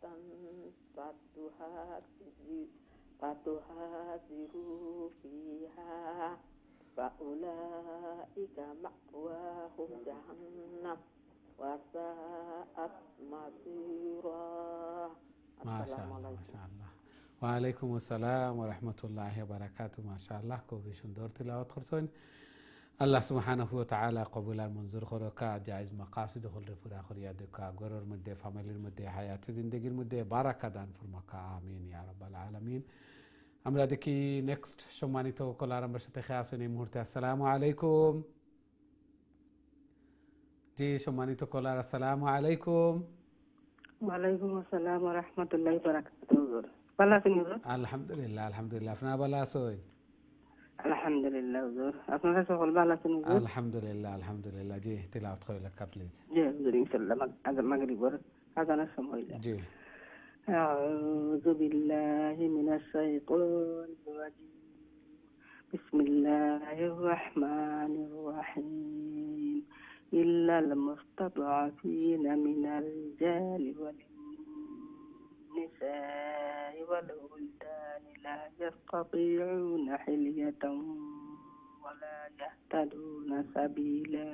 فتهاجروا فيها فأولئك مأواهم جهنم وساءت مصيرا. ما شاء الله ما شاء الله وعليكم السلام ورحمة الله وبركاته ما شاء الله كوبي شندور تلاوت خرسون الله سبحانه وتعالى قبول المنظور خروكا جائز مقاصد خل رفورا خريادكا غرور مدة فاميلي مدة حياة زندگی مدة بركة دان فرماكا آمين يا رب العالمين আমরা দেখি নেক্সট সম্মানিত কলার আমার সাথে খেয়াছেন এই মুহূর্তে আসসালামু আলাইকুম জি সম্মানিত কলার আসসালামু আলাইকুম ওয়ালাইকুম আসসালাম ওয়া রাহমাতুল্লাহি ওয়া বারাকাতুহু ভালো আছেন হুজুর আলহামদুলিল্লাহ আলহামদুলিল্লাহ আপনারা ভালো আছেন আলহামদুলিল্লাহ হুজুর আপনারা সকল ভালো আছেন হুজুর আলহামদুলিল্লাহ আলহামদুলিল্লাহ জি তেলাওয়াত কইলা প্লিজ জি হুজুর ইনশাআল্লাহ মাগরিবের আযানের সময় জি أعوذ بالله من الشيطان الرجيم بسم الله الرحمن الرحيم إلا المستضعفين من الرجال والنساء والولدان لا يستطيعون حلية ولا يهتدون سبيلا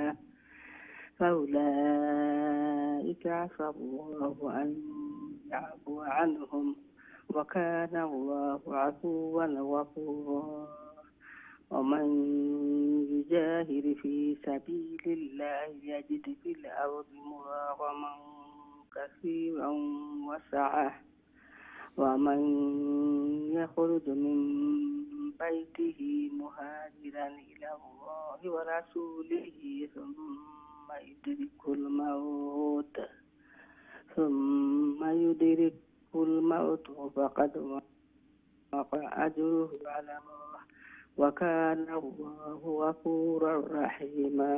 فأولئك عسى الله أن يعفو عنهم وكان الله عفوا غفورا ومن يجاهر في سبيل الله يجد في الأرض مراغما كثيرا وسعة ومن يخرج من بيته مهاجرا إلى الله ورسوله ثم يدرك الموت فقد وقع أجره على الله وكان الله غفورا رحيما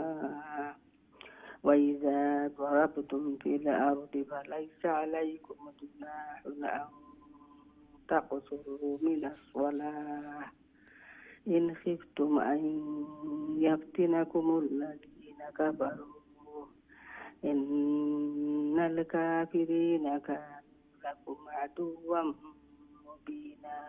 وإذا ضربتم في الأرض فليس عليكم جناح أن تقصروا من الصلاة إن خفتم أن يفتنكم الذين كفروا إن الكافرين كانوا لكم عدوا مبينا.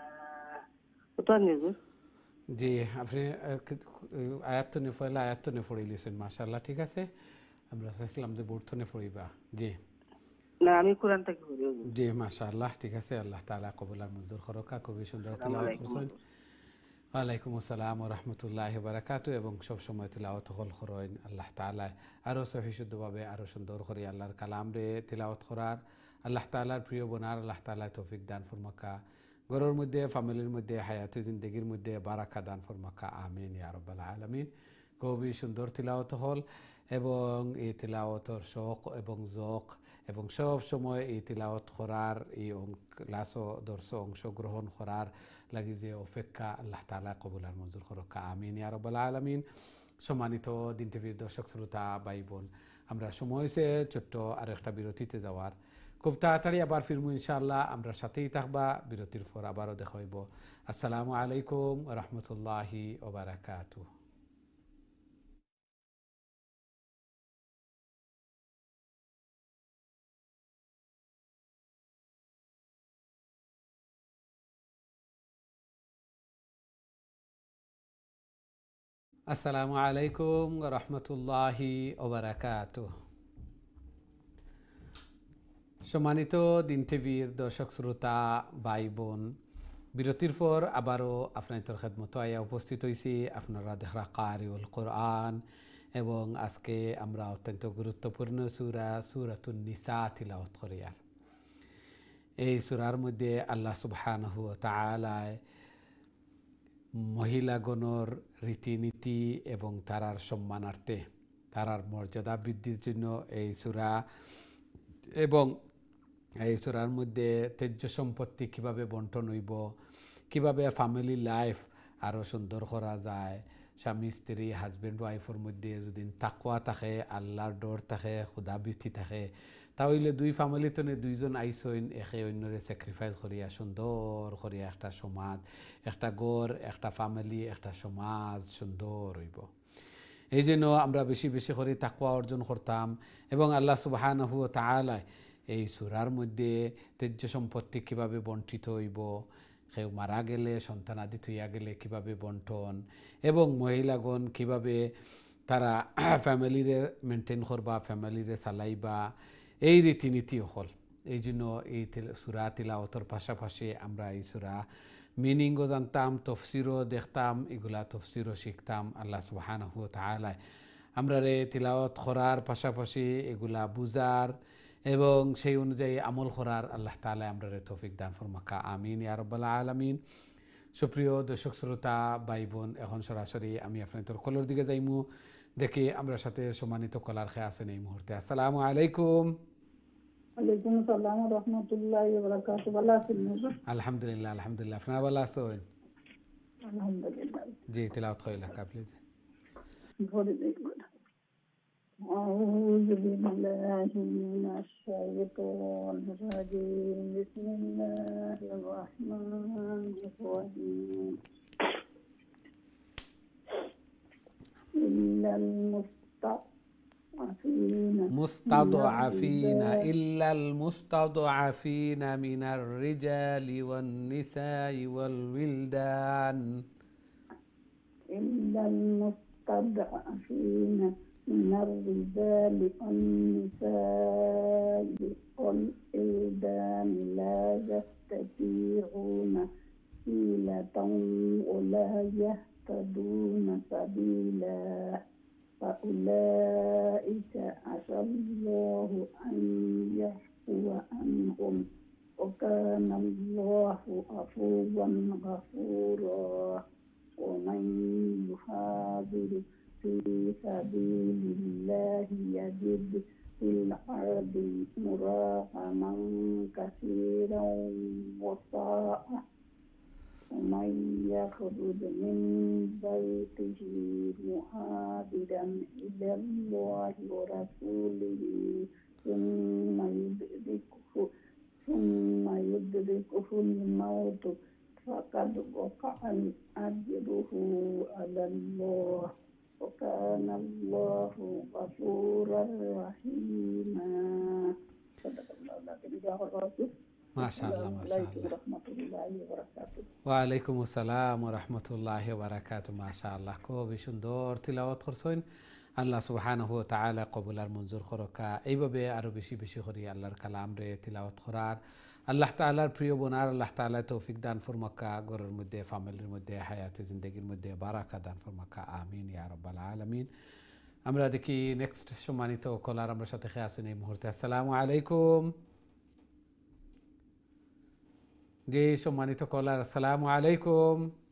জি আপনি আয়াতনে ফয়লা আয়াতনে পড়িলেছেন মাশাআল্লাহ ঠিক আছে আমরা চাইছিলাম যে বোর্ডনে পড়িবা জি না আমি কোরআন থেকে পড়ি জি মাশাআল্লাহ ঠিক আছে আল্লাহ তাআলা কবুল আর মঞ্জুর করুক খুবই সুন্দর তেলাওয়াত করছেন ওয়ালাইকুম আসসালাম ওয়া রাহমাতুল্লাহি ওয়া বারাকাতুহু এবং সব সময় তেলাওয়াত হল করেন আল্লাহ তাআলা আরো সহি শুদ্ধভাবে আরো সুন্দর করে আল্লাহর কালাম রে তেলাওয়াত করার আল্লাহ তাআলার প্রিয় বনার আল্লাহ তাআলা তৌফিক দান ফরমাকা ঘরের মধ্যে ফ্যামিলির মধ্যে হায়াতে জিন্দেগির মধ্যে বারাকা দান ফরমাকা আমিন ইয়া রাব্বাল আলামিন খুবই সুন্দর তেলাওয়াত হল এবং এই তেলাওয়াতের শৌক এবং জোক এবং সব সময় এই তেলাওয়াত করার এই ক্লাস দর্শ অংশগ্রহণ করার লাগি যে অপেক্ষা আল্লাহ তাআলা কবুল আর মঞ্জুর করুক আমিন ইয়া রাব্বাল আলামিন সম্মানিত দিন টিভির দর্শক শ্রোতা ভাই বোন আমরা সময় হয়েছে ছোট্ট আর একটা বিরতিতে যাওয়ার খুব তাড়াতাড়ি আবার ফিরবো ইনশাআল্লাহ আমরা সাথেই থাকবা বিরতির পর আবারও দেখা হইব আসসালামু আলাইকুম ওয়া রাহমাতুল্লাহি ওয়া বারাকাতুহু আসসালামু আলাইকুম ওয়া রাহমাতুল্লাহি ওয়া বারাকাতুহু সম্মানিত দিন টিভির দর্শক শ্রোতা ভাই বোন বিরতির পর আবারও আপনাদের খেদমত আয়া উপস্থিত হয়েছি আপনারা দেখা কারিউল কোরআন এবং আজকে আমরা অত্যন্ত গুরুত্বপূর্ণ সূরাতুন নিসা তিলাওয়াত করি আর এই সূরার মধ্যে আল্লাহ সুবহানাহু ওয়া তাআলা মহিলাগণর রীতিনীতি এবং তারার সম্মানার্থে তারার মর্যাদা বৃদ্ধির জন্য এই সূরা এবং এই সূরার মধ্যে তেজ্য সম্পত্তি কীভাবে বন্টন হইব কিভাবে ফ্যামিলি লাইফ আরও সুন্দর করা যায়, স্বামী স্ত্রী হাজব্যান্ড ওয়াইফের মধ্যে যদি তাকওয়া থাকে, আল্লাহর ডর থাকে, খুদা ভীতি থাকে, তাহলে দুই ফ্যামিলিতে দুইজন আইসইন একে অন্যরে স্যাক্রিফাইস করিয়া সুন্দর করিয়া একটা সমাজ, একটা গড়, একটা ফ্যামিলি, একটা সমাজ সুন্দর হইব। এই জন্য আমরা বেশি বেশি করে তাকওয়া অর্জন করতাম। এবং আল্লাহ সুবহানাহু ওয়া তাআলা এই সূরার মধ্যে তেজ্য সম্পত্তি কীভাবে বন্টিত হইব, কেউ মারা গেলে সন্তানাদি থইয়া গেলে কীভাবে বন্টন, এবং মহিলাগণ কীভাবে তারা ফ্যামিলিরে মেনটেন করবা, ফ্যামিলিরে চালাইবা, এই রীতিনীতি হল। এই জন্য এই সূরা তিলাওয়াতের পাশাপাশি আমরা এই সূরা মিনিংও জানতাম, তফসিরও দেখতাম, এগুলা তফসিরও শিখতাম। আল্লাহ সুবহানাহু ওয়া তাআলা আমরা রে তিলাওয়াত করার পাশাপাশি এগুলা বুঝার এবং সেই অনুযায়ী আমল করার আল্লাহ তাআলা আমরা রে তৌফিক দান ফরমাকা, আমিন ইয়া রাব্বাল আলামিন। সুপ্রিয় দর্শক শ্রোতা ভাই বোন, এখন সরাসরি আমি আপনাদের কলর দিকে যাইমু, দেখি আমরা সাথে সম্মানিত কলার খেয়ে আছেন এই মুহূর্তে। আসসালামু আলাইকুম। ওয়ালাইকুম আসসালাম ওয়া রাহমাতুল্লাহি ওয়া বারাকাতুহু। ভালো আছেন হুজুর? আলহামদুলিল্লাহ আলহামদুলিল্লাহ, আপনারা ভালো আছেন? আলহামদুলিল্লাহ। জি, তিলাওয়াত কইলা কা প্লিজ। أعوذ بالله من الشيطان الرجيم. بسم الله الرحمن الرحيم. إلا المستضعفين من الرجال والنساء والولدان. إلا المستضعفين من الرجال والنساء والولدان لا يستطيعون حيلة ولا يهتدون سبيلا فأولئك عسى الله أن يعفو عنهم وكان الله عفوا غفورا. ومن يهاجر في سبيل الله يجد في الأرض مراغما كثيرا وسعة. ومن يخرج من بيته مهاجرا إلى الله ورسوله ثم يدركه الموت فقد وقع أجره على الله وكان الله غفورا رحيما. صدق الله العظيم. ما شاء الله ما شاء الله. ورحمة الله وبركاته. ওয়ালাইকুম আসসালাম ওয়া রাহমাতুল্লাহি ওয়া বারাকাতুহু। মাশাআল্লাহ, খুব সুন্দর তিলাওয়াত করছেন। আল্লাহ সুবহানাহু ওয়া তাআলা কবুল আর মঞ্জুর করকা। এইভাবে আরো বেশি বেশি করে আল্লাহর কালাম রে তিলাওয়াত করার, আল্লাহ তাআলার প্রিয় বোনার আল্লাহ তাআলা তৌফিক দান ফরমাকা, ঘরের মধ্যে ফ্যামিলির মধ্যে হায়াতে জিন্দেগির মধ্যে বারাকা দান ফরমাকা, আমিন ইয়া রাব্বাল আলামিন। আমরা দেখি নেক্সট সম্মানিত কলার আমরা সাথে খেয়ে আছেন এই মুহূর্তে। আসসালামু আলাইকুম। জি সম্মানিত কলার, আসসালামু আলাইকুম।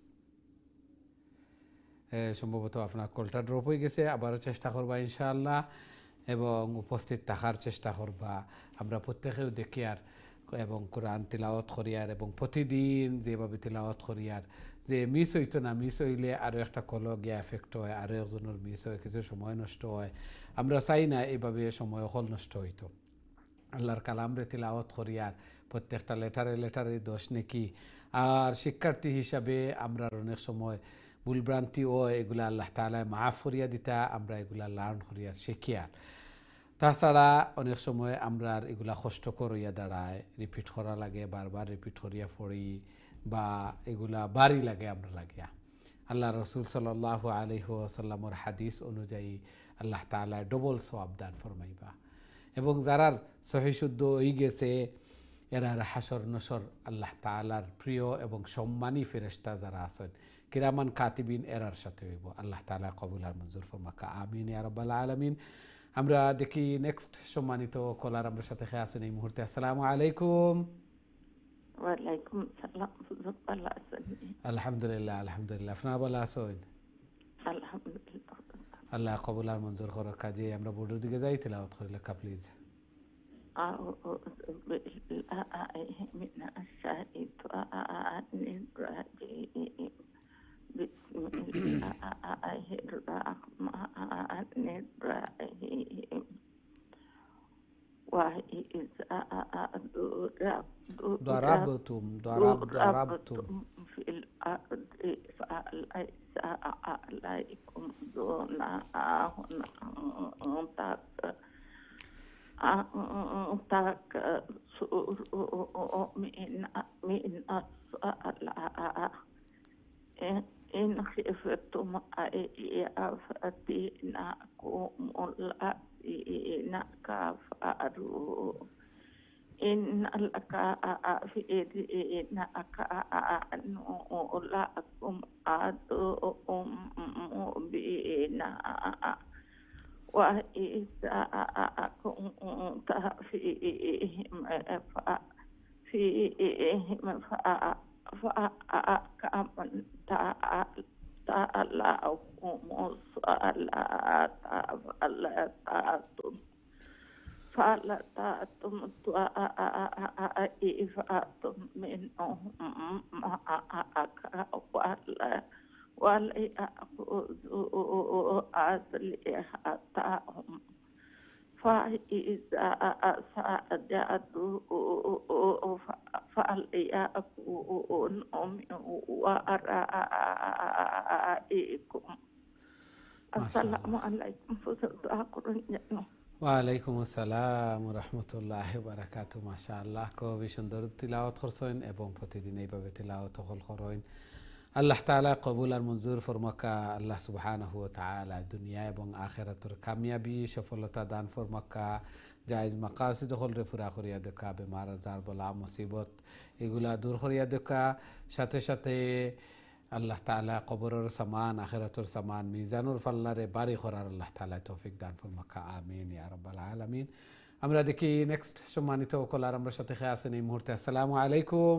সম্ভবত আপনার কলটা ড্রপ হয়ে গেছে, আবারও চেষ্টা করবা ইনশাআল্লাহ এবং উপস্থিত থাকার চেষ্টা করবা। আমরা প্রত্যেকেও দেখি আর এবং কোরআন তিলাওয়াত করিয়ার এবং প্রতিদিন যেভাবে তিলাওয়াত করিয়ার যে মিস হইতো না, মিস হইলে আরও একটা কল গিয়া এফেক্ট হয়, আরও একজনের মিস হয়, কিছু সময় নষ্ট হয়। আমরা চাই না এইভাবে সময় হল নষ্ট হইতো। আল্লাহর কালামরে তিলাওয়াত করিয়ার প্রত্যেকটা লেটারে লেটারে দোষ নেকি। আর শিক্ষার্থী হিসাবে আমরা অনেক সময় ভুলভ্রান্তি ও এগুলা আল্লাহ তাআলা মাফ করিয়া দিতা, আমরা এগুলা লার্ন করিয়ার শিখিয়ার। তাছাড়া অনেক সময় আমরা এগুলা কষ্টকর হইয়া দাঁড়ায়, রিপিট করা লাগে, বারবার রিপিট করিয়া পড়ি বা এগুলা বাড়ি লাগে আমরা লাগিয়া। আল্লাহ রসুল সাল্লাল্লাহু আলাইহি ওয়াসাল্লামের হাদিস অনুযায়ী আল্লাহ তাআলা ডবল সওয়াব দান ফরমাইবা। এবং যারার সহি শুদ্ধ হয়ে গেছে এরার হাসর নসর আল্লাহ তাআলার প্রিয় এবং সম্মানী ফেরেশতা যারা আছেন কিরামান কাতিবিন এরার সাথে হইব। আল্লাহ তাআলা কবুল আর মঞ্জুর ফরমাকা, আমিন ইয়া রাব্বাল আলামিন। আমরা দেখি নেক্সট সম্মানিত কলার আমরা সাথে খেয়ে আছেন এই মুহূর্তে। আসসালামু আলাইকুম। ওয়ালাইকুম সালাম। ভালো আছেন? আলহামদুলিল্লাহ আলহামদুলিল্লাহ, আপনারা ভালো আছেন? আলহামদুলিল্লাহ। আল্লাহ কবুল আর মঞ্জুর করো। কাজে আমরা বোর্ডের দিকে যাই, তেলাওয়াত করে লেখা প্লিজ। أعوذ بالله من الشيطان الرجيم بسم الله الرحمن الرحيم وإذا ضربتم في الأرض فليس عليكم جناح أن تكسروا من الصلاة إن خفتم أيفتنكم الذين كفروا إن الكافرين كانوا لكم عدوا مبينا وإذا كنت فيهم فأقمت لهم الصلاة فلا طائفة منهم معك وليأخذوا أسلحتهم فإذا سجدوا فليكونوا من ورائكم. السلام عليكم ওয়ালাইকুম আসসালাম রহমতুল্লাহ বারাকাতু। মাশাআল্লাহ খুবই সুন্দর তিলাওয়াত করছেন এবং প্রতিদিন এইভাবে তিলাওয়াত করেন। আল্লাহ তাআলা কবুল আর মঞ্জুর ফরমাকা। আল্লাহ সুবহানাহু ওয়া তাআলা দুনিয়া এবং আখিরাতের কামিয়াবি সফলতা দান ফরমাকা। জায়েজ মাকাসিদ হলরে পুরা করিয়া দেখা, বেমার আজার বলা মুসিবত এগুলা দূর করিয়া দেখা, সাথে সাথে আল্লাহ তাআলা কবরের সামান আখিরাতের সামান মিজানুর ফাল্লারে বাড়ি করার আল্লাহ তাআলা তৌফিক দান ফরমাকা। আমিন ইয়া রাব্বাল আলামিন। আমরা দেখি নেক্সট সম্মানিত কলার আমরা সাথে খেয়ে আছেন এই মুহূর্তে। আসসালামু আলাইকুম।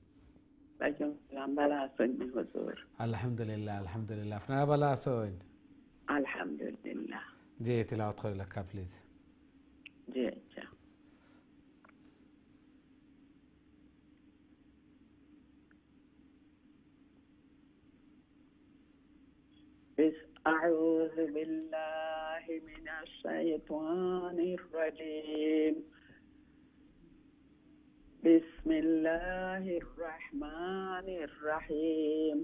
আলহামদুলিল্লাহ আলহামদুলিল্লাহ। আপনারা ভালো আছেন? আলহামদুলিল্লাহ। জি তিলাওয়াত করে লেখা প্লিজ। জি আচ্ছা। أعوذ بالله من الشيطان الرجيم. بسم الله الرحمن الرحيم.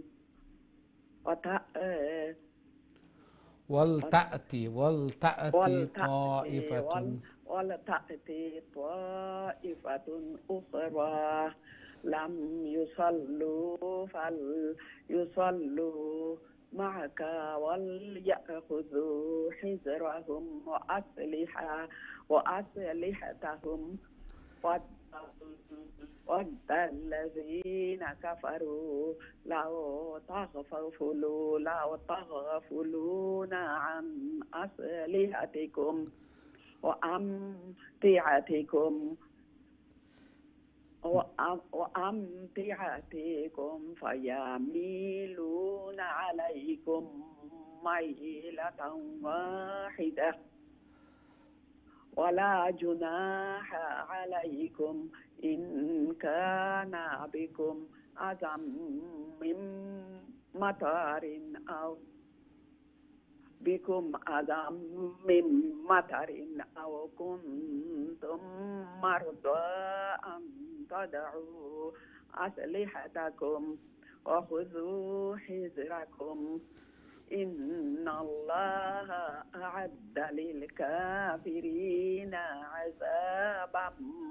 ولتأتي طائفة أخرى لم يصلوا فليصلوا معك وليأخذوا حذرهم وأسلحتهم ود الذين كفروا لو تغفلون عن أسلحتكم وأمتعتكم فيميلون عليكم ميلة واحدة ولا جناح عليكم إن كان بكم أذى من مطر أو كنتم مرضى أن تضعوا أسلحتكم وخذوا حذركم إن الله أعد للكافرين عذابا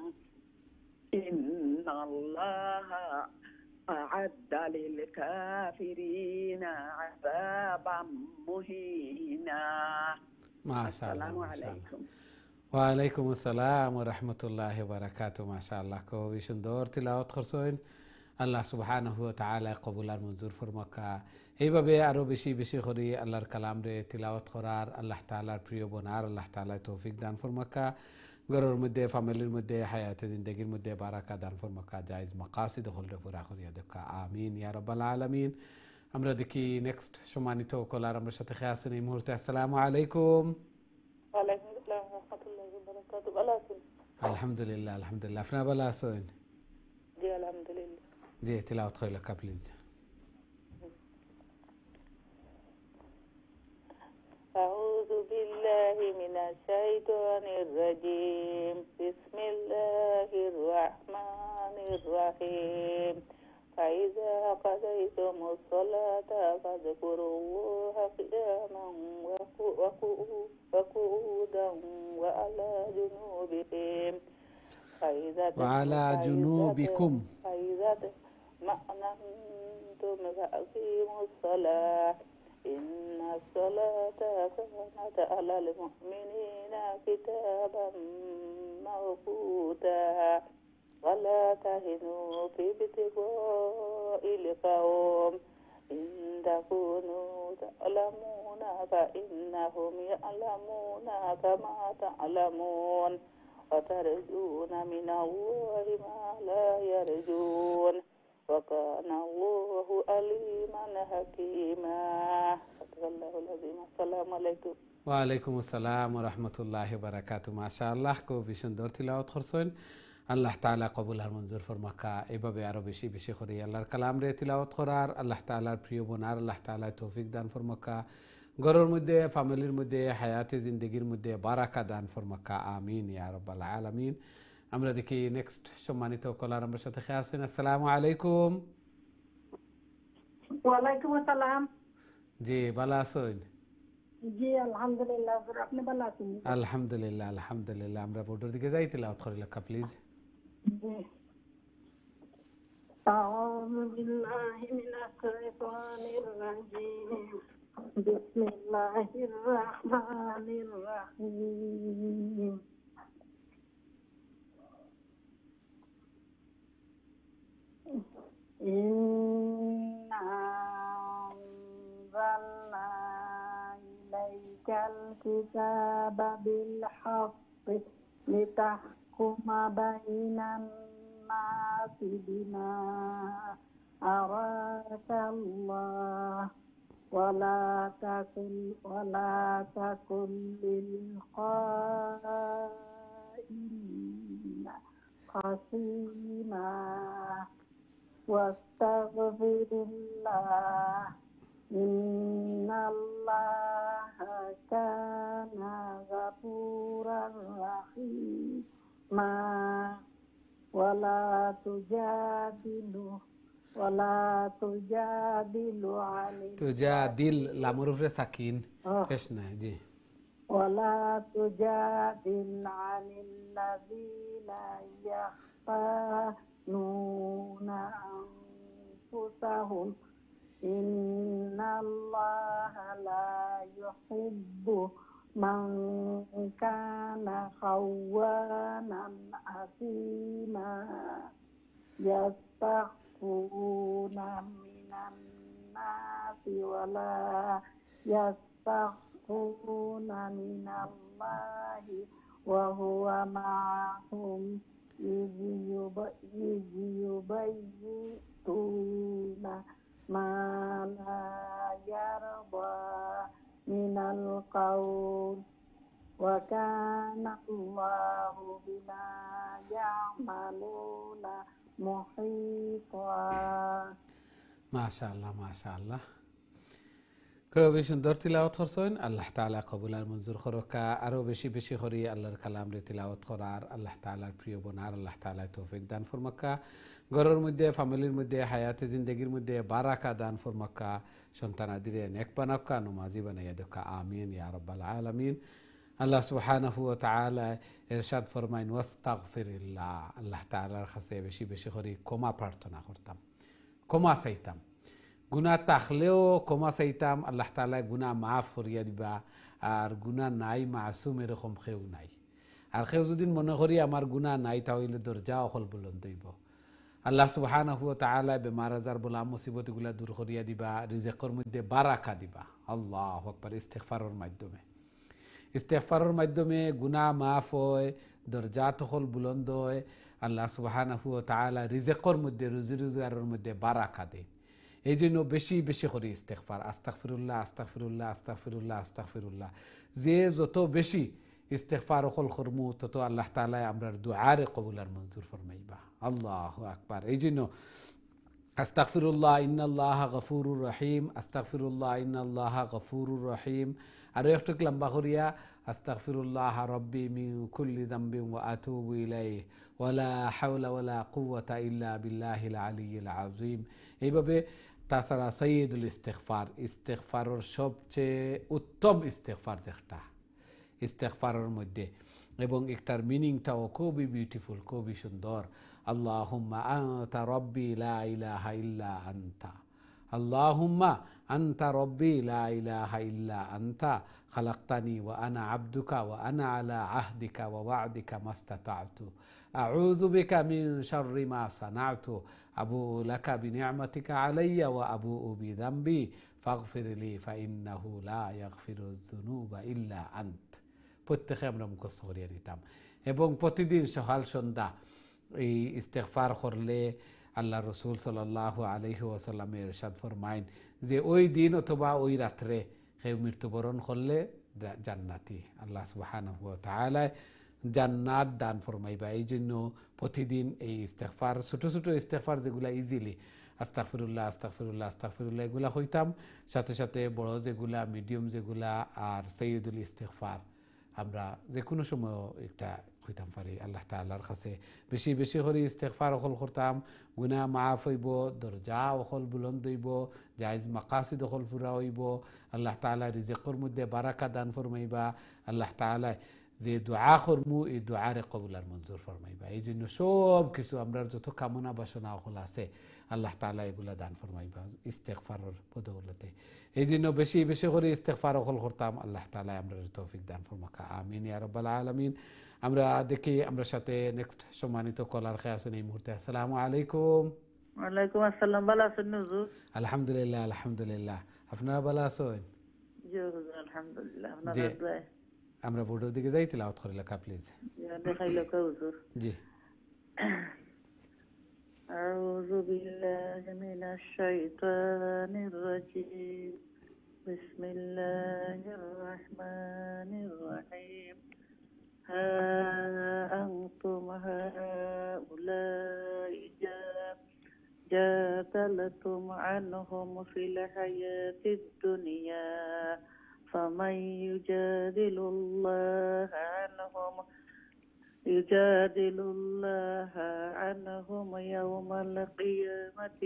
مهينا. ما شاء الله. السلام عليكم. ওয়ালাইকুম আসসালাম ওয়া রাহমাতুল্লাহি ওয়া বারাকাতুহু। মাশাআল্লাহ খুবই সুন্দর তিলাওয়াত করছেন। আল্লাহ সুবহানাহু ওয়া তাআলা কবুল আর মঞ্জুর ফরমাকা। এইভাবে আরো বেশি বেশি করে আল্লাহর কালাম রে তিলাওয়াত করার আল্লাহ তাআলার প্রিয় বনার আল্লাহ তাআলা তৌফিক দান ফরমাকা। ঘরের মধ্যে ফ্যামিলির মধ্যে হায়াতে জিন্দেগির মধ্যে বারাকা দান ফরমাকা। জায়েজ মাকাসিদ হলরে পুরা করিয়া দেখা। আমিন ইয়া রাব্বাল আলামিন। আমরা দেখি নেক্সট সম্মানিত কলার আমরা সাথে খেয়ে আছেন এই মুহূর্তে। আসসালামু আলাইকুম। ওয়ালাইকুম আসসালাম ওয়া রাহমাতুল্লাহি ওয়া বারাকাতুহু। ভালো আছেন? আলহামদুলিল্লাহ আলহামদুলিল্লাহ। আপনারা ভালো আছেন? জি আলহামদুলিল্লাহ। জি তিলাওয়াত কইলে কা প্লিজ। أعوذ بالله من الشيطان الرجيم بسم الله الرحمن الرحيم فإذا قضيتم الصلاة فاذكروا الله قياما وقعودا وعلى جنوبكم وعلى جنوبكم فإذا اطمأننتم فأقيموا الصلاة إن الصلاة كانت على المؤمنين كتابا موقوتا ولا تهنوا في ابتغاء القوم إن تكونوا تعلمون فإنهم يعلمون كما تعلمون وترجون من الله ما لا يرجون وكان الله عليما حكيما. الله العظيم. السلام عليكم. ওয়ালাইকুম আসসালাম ওয়া রাহমাতুল্লাহি ওয়া বারাকাতুহু। মাশাআল্লাহ খুব সুন্দর তিলাওয়াত করছেন। আল্লাহ তাআলা কবুল আর মঞ্জুর ফরমাকা। এইভাবে আরো বেশি বেশি করে আল্লাহর কালাম রে তিলাওয়াত করার আল্লাহ তাআলার প্রিয় বোনার আল্লাহ তাআলা তৌফিক দান ফরমাকা। ঘরের মধ্যে ফ্যামিলির মধ্যে হায়াতে জিন্দেগির মধ্যে বারাকা দান ফরমাকা। আমিন ইয়া রাব্বাল আলামিন। আমরা দেখি নেক্সট সম্মানিত কলার আমার সাথে খেয়ে আসেন। আসসালামু আলাইকুম। ওয়ালাইকুম আসসালাম। জি ভালো আছেন? জি আলহামদুলিল্লাহ। আপনি ভালো আছেন? আলহামদুলিল্লাহ আলহামদুলিল্লাহ। আমরা বোর্ডের দিকে যাই তিলাওয়াত করে লেখা প্লিজ। জি আউযু বিল্লাহি মিনাশ শাইতানির রাজিম বিসমিল্লাহির রাহমানির রাহিম إنا أنزلنا إليك الكتاب بالحق لتحكم بين الناس بما أراك الله ولا تكن للخائنين خصيما واستغفر الله إن الله كان غفورا رحيما ولا تجادل عن تجادل لامروف ساكين ايشنا جي ولا تجادل عن الذين يختانون أنفسهم إن الله لا يحب من كان خوانا أثيما يستخفون من الناس ولا يستخفون من الله وهو معهم إذ يبيتون ما لا يرضى من القول وكان الله بما يعملون محيطا. ما شاء الله ما شاء الله. খুবই সুন্দর তিলাওয়াত করছেন। আল্লাহ তাআলা কবুল আর মঞ্জুর করুকা। আরো বেশি বেশি করে আল্লাহর কালাম রে তিলাওয়াত করার আল্লাহ তাআলার প্রিয় বোনার আল্লাহ তাআলা তৌফিক দান ফরমাকা। ঘরের মধ্যে ফ্যামিলির মধ্যে হায়াতে জিন্দেগির মধ্যে বারাকা দান ফরমাকা। সন্তান আদিরে নেক বানাকা নমাজি বানাইয়া দেখা। আমিন ইয়া রাব্বাল আলামিন। আল্লাহ সুবহানাহু ওয়া তাআলা ইরশাদ ফরমাইন ওয়াস্তাগফিরিল্লাহ। আল্লাহ তাআলার কাছে বেশি বেশি করে ক্ষমা প্রার্থনা করতাম, ক্ষমা চাইতাম। গুনাহ থাকলেও ক্ষমা চাইতাম। আল্লাহ তাআলা গুনাহ মাফ করিয়া দিবা। আর গুনাহ নাই মাসুম এরকম কেউ নাই। আর কেউ যদি মনে করি আমার গুনাহ নাই তাহলে দরজা অকল বুলন্দ হইব। আল্লাহ সুবহানাহু ওয়া তাআলা বেমার আজার বলা মুসিবতগুলা দূর করিয়া দিবা। রিজিকের মধ্যে বারাকা দিবা। আল্লাহু আকবার। ইস্তিগফারের মাধ্যমে ইস্তিগফারের মাধ্যমে গুনাহ মাফ হয়, দরজা অকল বুলন্দ হয়। আল্লাহ সুবহানাহু ওয়া তাআলা রিজিকের মধ্যে রুজি রোজগারের মধ্যে বারাকা দেয়। এই জন্য বেশি বেশি করে ইস্তেগফার। আস্তাগফিরুল্লাহ আস্তাগফিরুল্লাহ আস্তাগফিরুল্লাহ আস্তাগফিরুল্লাহ। যে যত বেশি ইস্তেগফার কল করমু তত আল্লাহ তাআলা আমরার দুআরে কবুল আর মঞ্জুর ফরমাইবা। আল্লাহু আকবার। এই জন্য আস্তাগফিরুল্লাহ ইন্নাল্লাহা গফুরুর রহিম, আস্তাগফিরুল্লাহ ইন্নাল্লাহা গফুরুর রহিম। আরো একটু লম্বা করিয়া আস্তাগফিরুল্লাহ রব্বি মিন কুল্লি যামবিন ওয়া আতুবু ইলাইহি ওয়ালা হাওলা ওয়ালা কুওয়াতা ইল্লা বিল্লাহিল আলিয়্যিল আযীম। এইভাবে তাছাড়া সৈয়দুল ইস্তেগফার, ইস্তেগফারের সবচেয়ে উত্তম ইস্তেগফার যেটা ইস্তেগফারের মধ্যে, এবং একটার মিনিংটাও খুবই বিউটিফুল, খুবই সুন্দর। আল্লাহুম্মা আনতা রব্বি লা ইলাহা ইল্লা আনতা, আল্লাহুম্মা আনতা রব্বি লা ইলাহা ইল্লা আনতা খালাকতানি ওয়া আনা আবদুকা ওয়া আনা আলা আহদিকা ওয়া ওয়া'দিকা মাস্তাতা'তু আউযু বিকা মিন শাররি মা সানা'তু আবু লাকা বিনি'মাতিকা আলাইয়া ওয়া আবুউ বিযামবি ফাগফিরলি ফাইন্নাহু লা ইয়াগফিরুয যুনুবা ইল্লা আন্ত। প্রত্যেকে আমরা মুখস্থ করিয়া নিতাম, এবং প্রতিদিন সকাল সন্ধ্যা এই ইস্তেগফার করলে আল্লাহ রসুল সাল্লাল্লাহু আলাইহি ওয়াসাল্লামের ইরশাদ ফরমাইন যে ওই দিন অথবা ওই রাত্রে কেউ মৃত্যুবরণ করলে জান্নাতি, আল্লাহ সুবহানাহু ওয়া তাআলা জান্নাত দান ফরমাইবা। এই জন্য প্রতিদিন এই ইস্তেগফার, ছোট ছোট ইস্তেগফার যেগুলা ইজিলি আস্তাগফিরুল্লাহ আস্তাগফিরুল্লাহ আস্তাগফিরুল্লাহ এগুলা হইতাম, সাথে সাথে বড় যেগুলা, মিডিয়াম যেগুলা, আর সৈয়দুল ইস্তেগফার আমরা যে কোনো সময় একটা হইতাম পারি। আল্লাহ তাআলার কাছে বেশি বেশি করে ইস্তেগফার অকল করতাম, গুনাহ মাফ হইব, দরজা অকল বুলন্দ হইব, জায়েজ মাকাসিদ অকল পুরা হইব, আল্লাহ তাআলা রিজিকের মধ্যে বারাকা দান ফরমাইবা, আল্লাহ তাআলা যে দোয়া করমু এই দোয়ারে কবুল আর মঞ্জুর ফরমাইবা। এই জন্য সব কিছু আমরা যত কামনা বাসনা অকল আছে আল্লাহ তাআলা এগুলা দান ফরমাইবা ইস্তেগফারের বদৌলতে। এই জন্য বেশি বেশি করে ইস্তেগফার অকল করতাম। আল্লাহ তাআলা আমরা তৌফিক দান ফরমাকা, আমিন ইয়া রাব্বাল আলামিন। আমরা দেখি আমরা সাথে নেক্সট সম্মানিত কলার খেয়ে আছেন এই মুহূর্তে। আসসালামু আলাইকুম। ওয়ালাইকুম আসসালাম। ভালো আছেন হুজুর? আলহামদুলিল্লাহ আলহামদুলিল্লাহ, আপনারা ভালো আছেন? জি হুজুর আলহামদুলিল্লাহ। আপনারা দোয়া আমরা বোর্ডের দিকে যাই, তিলাওয়াত করে লেখা প্লিজ। দেখাইলো কা হুজুর? জি। أعوذ بالله من الشيطان الرجيم بسم الله الرحمن الرحيم ها أنتم هؤلاء جادلتم عنهم في الحياة الدنيا فمن يجادل الله عنهم يوم القيامة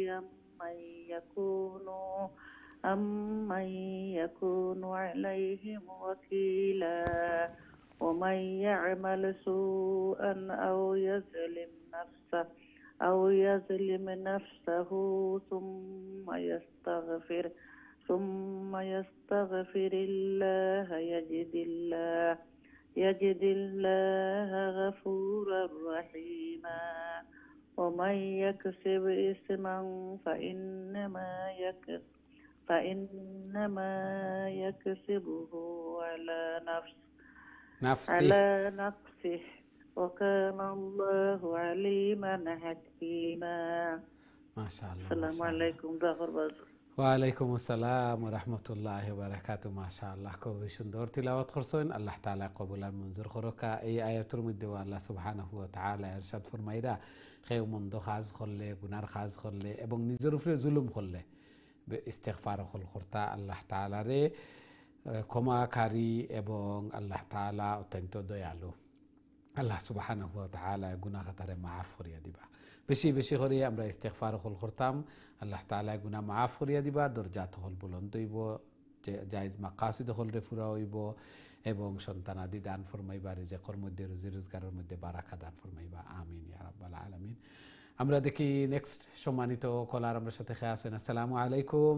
أمن يكون عليهم وكيلا ومن يعمل سوءا أو يظلم نفسه ثم يستغفر الله يجد الله غفورا رحيما ومن يكسب إثما فإنما يكسبه على نفسه وكان الله عليما حكيما. ما شاء الله. السلام عليكم ظهر بازر. ওয়ালাইকুম আসসালাম ওয়া রাহমাতুল্লাহি ওয়া বারাকাতুহু। মাশাআল্লাহ, খুবই সুন্দর তিলাওয়াত করছেন। আল্লাহ তাআলা কবুল আর মঞ্জুর করুক। এই আয়াতের মধ্যে আল্লাহ সুবহানাহু ওয়া তাআলা ইরশাদ ফরমাইরা কেউ মন্দ কাজ করলে, গুনার কাজ করলে এবং নিজের উপরে জুলুম করলে ইস্তেগফার করতা আল্লাহ তাআলারে ক্ষমাকারী এবং আল্লাহ তাআলা অত্যন্ত দয়ালু। আল্লাহ সুবহানাহু ওয়া তাআলা গুনাহ খাতারে মাফ করিয়া দিবা। বেশি বেশি করে আমরা ইস্তেগফার করতাম, আল্লাহ তাআলা গুনাহ মাফ করিয়া দিবা, দরজাত হল বুলন্দ হইব, জায়েজ মাকাসিদ হলরে পুরা হইব এবং সন্তানাদি দান ফরমাইবা, রিজিকের মধ্যে রুজি রোজগারের মধ্যে বারাকা দান ফরমাইবা, আমিন ইয়া রাব্বাল আলামিন। আমরা দেখি নেক্সট সম্মানিত কলার আমরা সাথে খেয়ে আছেন। আসসালামু আলাইকুম।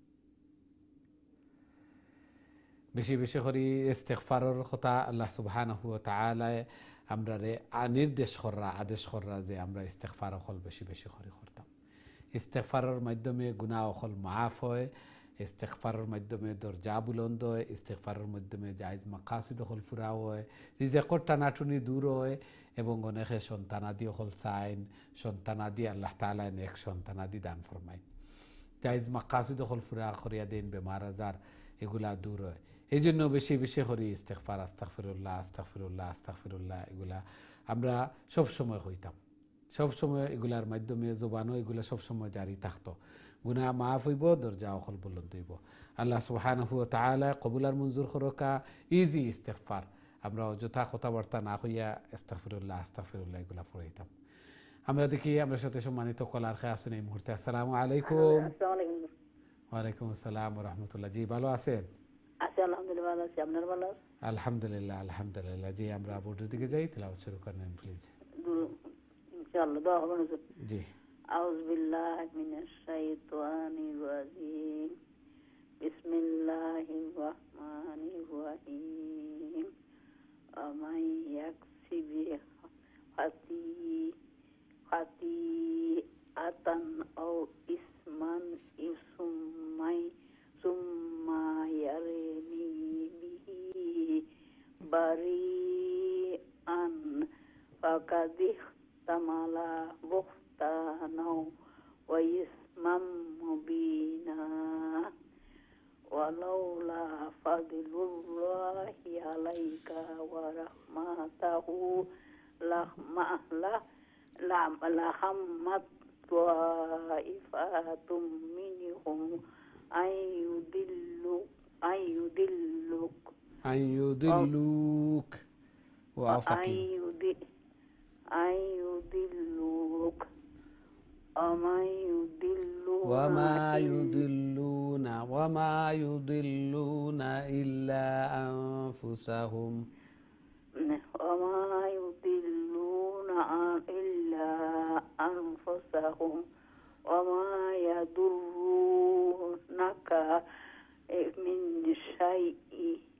বেশি বেশি করে ইস্তেগফারের কথা আল্লাহ সুবহানাহু ওয়া তাআলা আমরা নির্দেশ করা, আদেশ করা যে আমরা ইস্তেগফার হল বেশি বেশি করে করতাম। ইস্তেগফারের মাধ্যমে গুনাহ হল মাফ হয়, ইস্তেগফারের মাধ্যমে দরজা বুলন্দ হয়, ইস্তেগফারের মাধ্যমে জায়েজ মাকাসিদ হল পুরা হয়, রিজিকের টানাটুনি দূর হয় এবং অনেকে সন্তানাদি হল চাইন, সন্তানাদি আল্লাহ তাআলা নেক সন্তানাদি দান ফরমায়, জায়েজ মাকাসিদ হল পুরা করিয়া দেন, বেমার আজার এগুলা দূর হয়। এই জন্য বেশি বেশি করি ইস্তেগফার, আস্তাগফিরুল্লাহ আস্তাগফিরুল্লাহ আস্তাগফিরুল্লাহ এগুলা আমরা সব সময় হইতাম। সবসময় এগুলার মাধ্যমে জবানও এগুলা সবসময় জারি থাকতো গুনাহ মাফ হইব দরজা অকল বুলন্দ হইব আল্লাহ সুবহানাহু ওয়া তাআলা কবুলার মঞ্জুর করকা ইজি ইস্তিগফার আমরা অযথা কথাবার্তা না হইয়া আস্তাগফিরুল্লাহ আস্তাগফিরুল্লাহ এগুলা পড়াইতাম আমরা দেখি আমরা সাথে সম্মানিত কলার খেয়ে আছেন এই মুহূর্তে আসসালামু আলাইকুম ওয়ালাইকুম আসসালাম ওয়া রাহমাতুল্লাহ জি ভালো আছেন আছি আলহামদুলিল্লাহ ভালো আছি আপনার ভালো আলহামদুলিল্লাহ আলহামদুলিল্লাহ জি আমরা বোর্ডের দিকে যাই তেলাওয়াত শুরু করেন প্লিজ ইনশাআল্লাহ দোয়া করবেন জি আউযু বিল্লাহি মিনাশ শাইতানির রাজিম বিসমিল্লাহির রহমানির রহিম আমান ইয়াকসিবি খাতিআতান আও ইসমান সুম্মা ইয়ারমি বিহি বারিআন ফাকাদিহ তামালা বুহতানা ওয়া ইসমাম মুবিনা ওয়ালাউলা ফাদলুল্লাহি আলাইকা ওয়া রাহমাতাহু লাহাম্মাত তাইফাতুম মিনহুম আইয়ুদিল্লুক ওয়া أيضلوك وما يضلون إلا أنفسهم وما يضرونك من شيء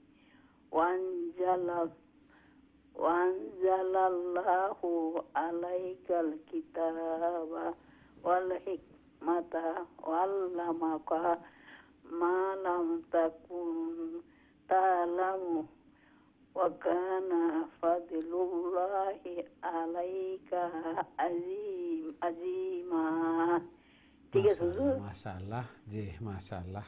وأنزل الله عليك الكتاب والحكمة وعلمك ما لم تكن تعلم وكان فضل الله عليك عظيما মাশাআল্লাহ জি মাশাআল্লাহ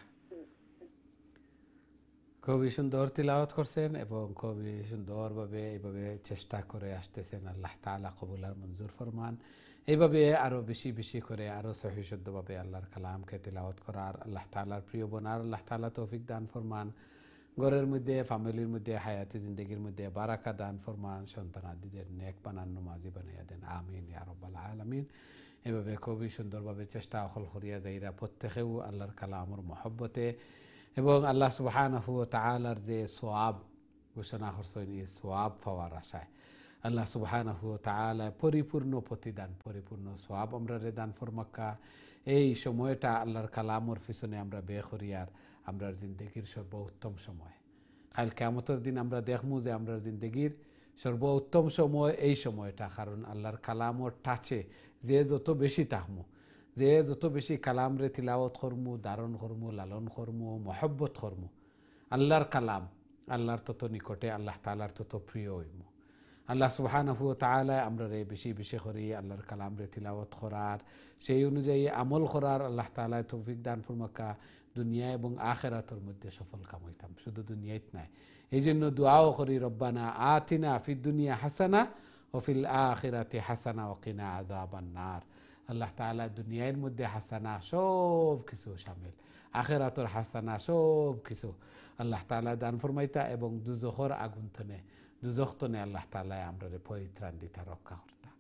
খুবই সুন্দর তিলাওয়াত করছেন এবং খুবই সুন্দরভাবে এইভাবে চেষ্টা করে আসতেছেন আল্লাহ তাআলা কবুল আর মঞ্জুর ফরমান এইভাবে আরও বেশি বেশি করে আরও সহি শুদ্ধভাবে আল্লাহর কালামকে তিলাওয়াত করার আল্লাহ তাআলার প্রিয় বোনার আল্লাহ তাআলা তৌফিক দান ফরমান ঘরের মধ্যে ফ্যামিলির মধ্যে হায়াতি জিন্দগির মধ্যে বারাকা দান ফরমান সন্তানাদিদের নেক বানান নামাজি বানাইয়া দেন আমিন ইয়া রাব্বাল আলামিন এভাবে খুবই সুন্দরভাবে চেষ্টা অকল করিয়া যাইরা প্রত্যেকেও আল্লাহর কালামর মহব্বতে এবং আল্লাহ সুবহানাহু ওয়া তাআলার যে সওয়াব ঘোষণা করছেন এই সওয়াব পাওয়ার আশায় আল্লাহ সুবহানাহু ওয়া তাআলা পরিপূর্ণ প্রতিদান পরিপূর্ণ সওয়াব আমরা দান ফরমাক্কা এই সময়টা আল্লাহর কালামর পিছনে আমরা ব্যয় করি আর আমরার জিন্দগির সর্বোত্তম সময় কাল কিয়ামতের দিন আমরা দেখমু যে আমরার জিন্দগির সর্বোত্তম সময় এই সময়টা কারণ আল্লাহর কালামর টাচে যে যত বেশি তাহমু যে যত বেশি কালামরে তিলাওয়াত করমু ধারণ করমু লালন করমু মহব্বত করমু আল্লাহর কালাম আল্লাহর তত নিকটে আল্লাহ তাআলার তত প্রিয় হইমু আল্লাহ সুবহানাহু ওয়া তাআলা আমরা বেশি বেশি করি আল্লাহর কালামরে তিলাওয়াত করার সেই অনুযায়ী আমল করার আল্লাহ তাআলা তৌফিক দান ফরমাকা দুনিয়া এবং আখিরাতের মধ্যে সফল কাম হইতাম শুধু দুনিয়াত নাই এই জন্য দোয়াও করি রব্বানা আতিনা ফিদ দুনিয়া হাসানা ওয়া ফিল আখিরাতি হাসানা ওয়া কিনা আযাবান নার আল্লাহ তাআলা দুনিয়ার মধ্যে হাসানা সব কিছু শামিল আখিরাতের হাসানা সব কিছু আল্লাহ তাআলা দান ফরমাইতা এবং দুজখর আগুন তনে দুজখ তনে আল্লাহ তাআলা আমরারে পরিত্রাণ দিতা রক্ষা করতা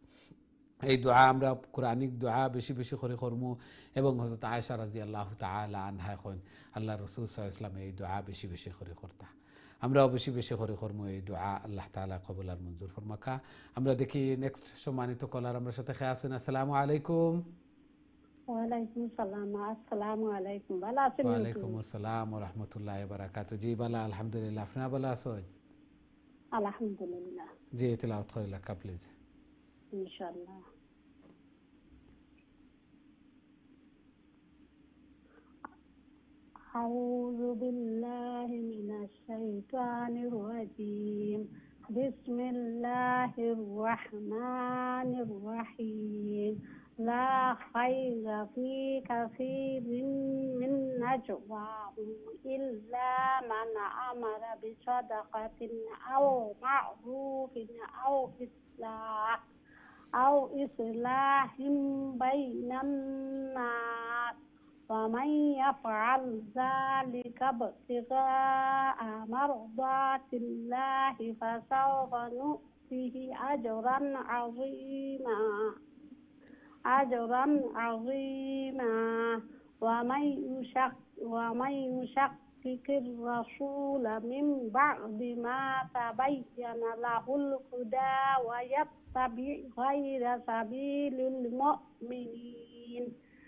এই দোয়া আমরা কোরআনিক দোয়া বেশি বেশি করে করমু এবং হযরত আয়েশা রাদিয়াল্লাহু তাআলা আনহা কইন আল্লাহ রাসূল সাল্লাল্লাহু আলাইহি ওয়াসাল্লাম এই দোয়া বেশি বেশি করে করতা আমরাও বেশি বেশি করে করমু এই দোয়া আল্লাহ তাআলা কবুল আর মঞ্জুর ফরমাকা আমরা দেখি নেক্সট সম্মানিত কলার আমরা সাথে খেয়ে আসুন আসসালামু আলাইকুম ওয়ালাইকুম সালাম আসসালামু আলাইকুম ভালো আছেন ওয়ালাইকুম আসসালাম ওয়া রাহমাতুল্লাহি ওয়া বারাকাতুহু জি ভালো আলহামদুলিল্লাহ আপনি ভালো আছেন আলহামদুলিল্লাহ জি তিলাওয়াত করেন লাকা প্লিজ ইনশাআল্লাহ أعوذ بالله من الشيطان الرجيم بسم الله الرحمن الرحيم لا خير في كثير من نجواهم إلا من أمر بصدقة أو معروف أو إصلاح أو إصلاح بين الناس ومن يفعل ذلك ابتغاء مرضات الله فسوف نؤتيه أجرا عظيما ومن يشقق الرسول من بعد ما تبين له الهدى ويتبع غير سبيل المؤمنين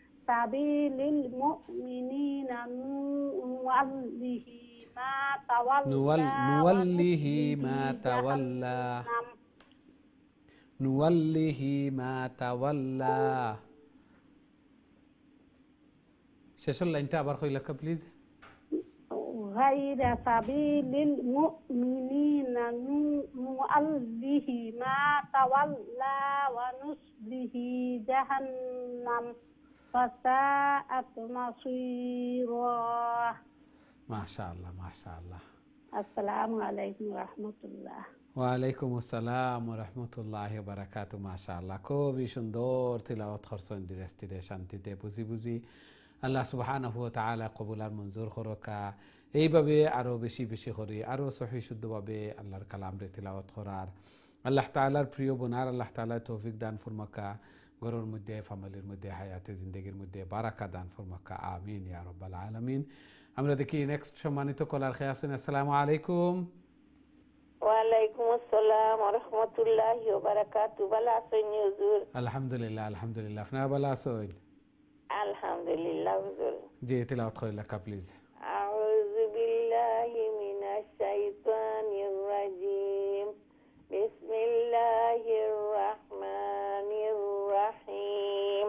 نوله ما تولى نوله ما تولى শেষ লাইনটা আবার কই লেখা প্লিজ غير سبيل المؤمنين نوله ما تولى ونصله جهنم وساءت مصيرا ما شاء الله السلام عليكم ورحمة الله ওয়ালাইকুম আসসালাম ওয়া রাহমাতুল্লাহি ওয়া বারাকাতুহু মাশাআল্লাহ খুবই সুন্দর তিলাওয়াত করছেন ধীরে স্থিরে শান্তিতে বুঝি আল্লাহ সুবহানাহু ওয়া তাআলা কবুল আর মঞ্জুর করুকা এইভাবে আরো বেশি বেশি করি আরো সহিহ শুদ্ধভাবে আল্লাহর কালাম রে তিলাওয়াত করার আল্লাহ তাআলার প্রিয় বোনার আল্লাহ তাআলা তৌফিক দান ফরমাকা ঘরের মধ্যে ফ্যামিলির মধ্যে হায়াতে জিন্দেগির মধ্যে বারাকা দান ফরমাকা আমিন ইয়া রাব্বাল আলামিন আমরা দেখি নেক্সট সম্মানিত কলার খেয়ে আসুন আসসালামু আলাইকুম ওয়ালাইকুম আসসালাম ওয়া রাহমাতুল্লাহি ওয়া বারাকাতুহু ভালো আছেন হুজুর আলহামদুলিল্লাহ আপনারা ভালো আছেন আলহামদুলিল্লাহ হুজুর জি তেলাওয়াত করে লেখা প্লিজ আউযু বিল্লাহি মিনাশ শাইতানির রাজিম বিসমিল্লাহির রাহমানির রাহিম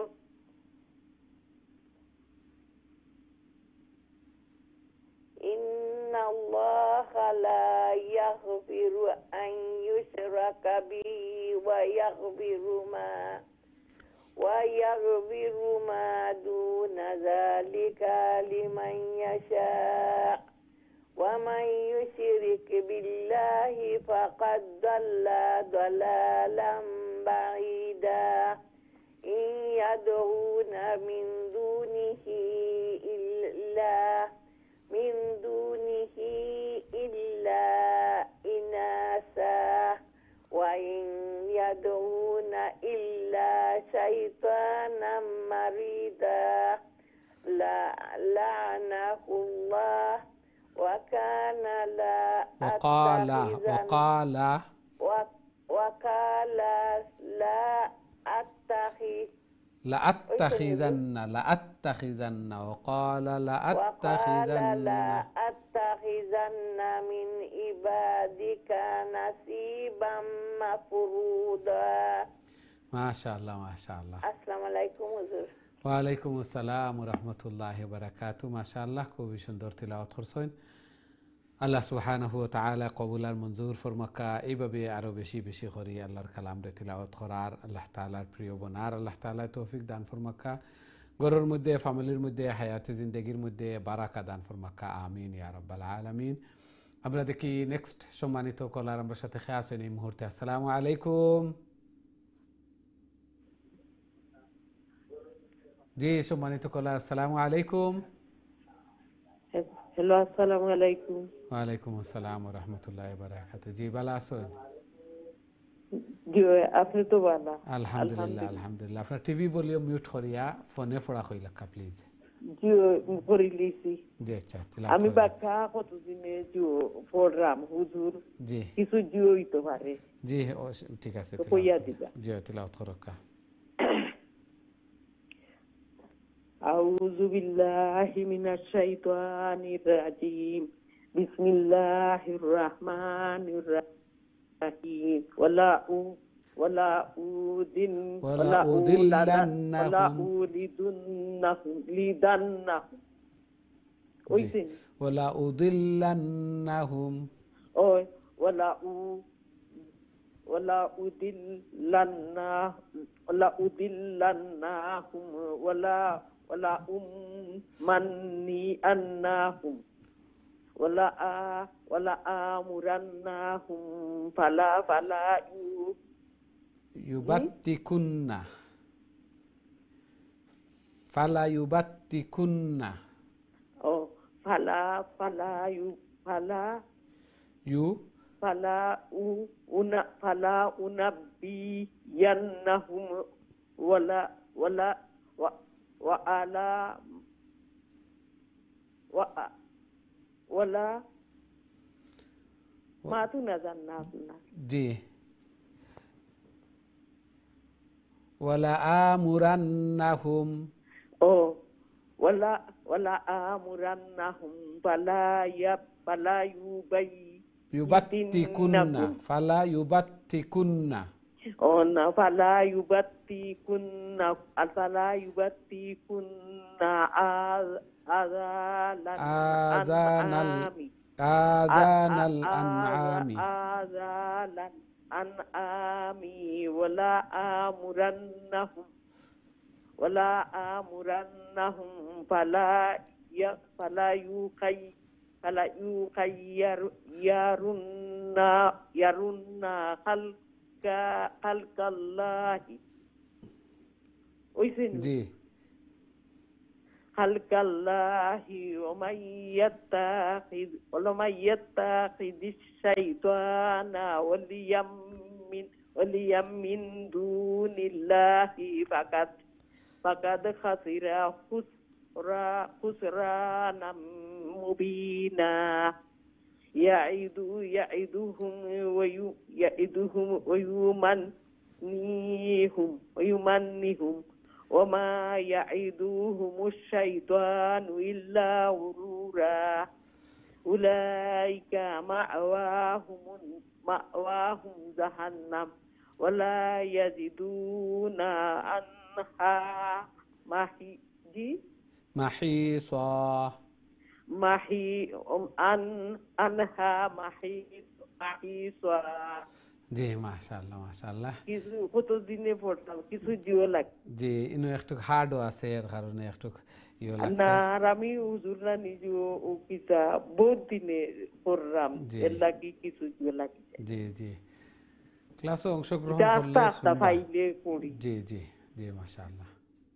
ইন্নাল্লাহা লা ইয়াগফিরু আন ইউশরাকা বিহি ওয়া ইয়াগফিরু মা দুনা যালিকা লিমান ইয়াশা ওয়া মান ইউশরিক বিল্লাহি ফাকাদ দাল্লা দালালাম বাঈদা ইন ইয়াদউনা মিন দুনিহি ইল্লা ইনাসা ওয়া ইন ইয়াদউনা ইল্লা শাইতানাম মারিদা লা'নাহুল্লাহ ওয়া কানা لأتخذن وقال لأتخذن من عبادك نصيبا مفروضا ما شاء الله السلام عليكم হুজুর ওয়ালাইকুম আসসালাম ওয়া রাহমাতুল্লাহি ওয়া বারাকাতুহু মাশাআল্লাহ খুবই সুন্দর তিলাওয়াত করছেন আল্লাহ সুবহানাহু ওয়া তাআলা কবুল আর মঞ্জুর ফরমাকা এইভাবে আরো বেশি বেশি করি আল্লাহর কালাম রে তিলাওয়াত করার আল্লাহ তাআলার প্রিয় বোনার আল্লাহ তাআলা তৌফিক দান ফরমাকা ঘরের মধ্যে ফ্যামিলির মধ্যে হায়াতে জিন্দেগির মধ্যে বারাকা দান ফরমাকা আমিন ইয়া রাব্বাল আলামিন আমরা দেখি নেক্সট সম্মানিত কলার আমার সাথে খেয়ে আছেন এই মুহূর্তে আসসালামু আলাইকুম জি সম্মানিত কলার আসসালামু আলাইকুম হ্যালো আসসালামু আলাইকুম ওয়ালাইকুম আসসালাম ওয়া রাহমাতুল্লাহি ওয়া বারাকাতুহু জি ভালো আছেন জি আপনি তো ভালো আলহামদুলিল্লাহ আপনার টিভি ভলিউম মিউট করিয়া ফোনে পড়া কইলা প্লিজ জি করি লিসি জি আচ্ছা আমি বাক্কা কতদিনে জি প্রোগ্রাম হুজুর জি কিছু জিওই তো পারে জি ঠিক আছে কইয়া দিবা জি তিলাওয়াত করকা আউযু বিল্লাহি মিনাশ শাইতানির রাজিম বিসমিল্লাহির রাহমানির রাহিম ওয়ালা ummannihum wala amurannahum fala يبتكن فلا يبتكن فلا أنبينهم ولا ما تنزلنا جي ولا آمرنهم ولا آمرنهم فلا يبتكن فلا يبتكن فلا يبتكن آذان الأنعام ولا آمرنهم فلا يرن خلق الله جي خلق الله ومن يتخذ الشيطان وليا من دون الله فقد خسر خسرانا مبينا يعدهم ويمنيهم وما يعدوهم الشيطان إلا غرورا أولئك مأواهم جهنم ولا يجدون عنها محيصا জি মাশাআল্লাহ মাশাআল্লাহ কিছু কত দিনে পড়তাম কিছু জিও লাগ জি ইনো একটু হার্ডও আছে এর কারণে একটু ইও লাগছে না আর আমি হুজুর না নিজেও ও কিতা বহুত দিনে পড়লাম এর লাগি কিছু জিও লাগে জি জি ক্লাসে অংশগ্রহণ করলে আস্তে ফাইলে পড়ি জি জি জি মাশাআল্লাহ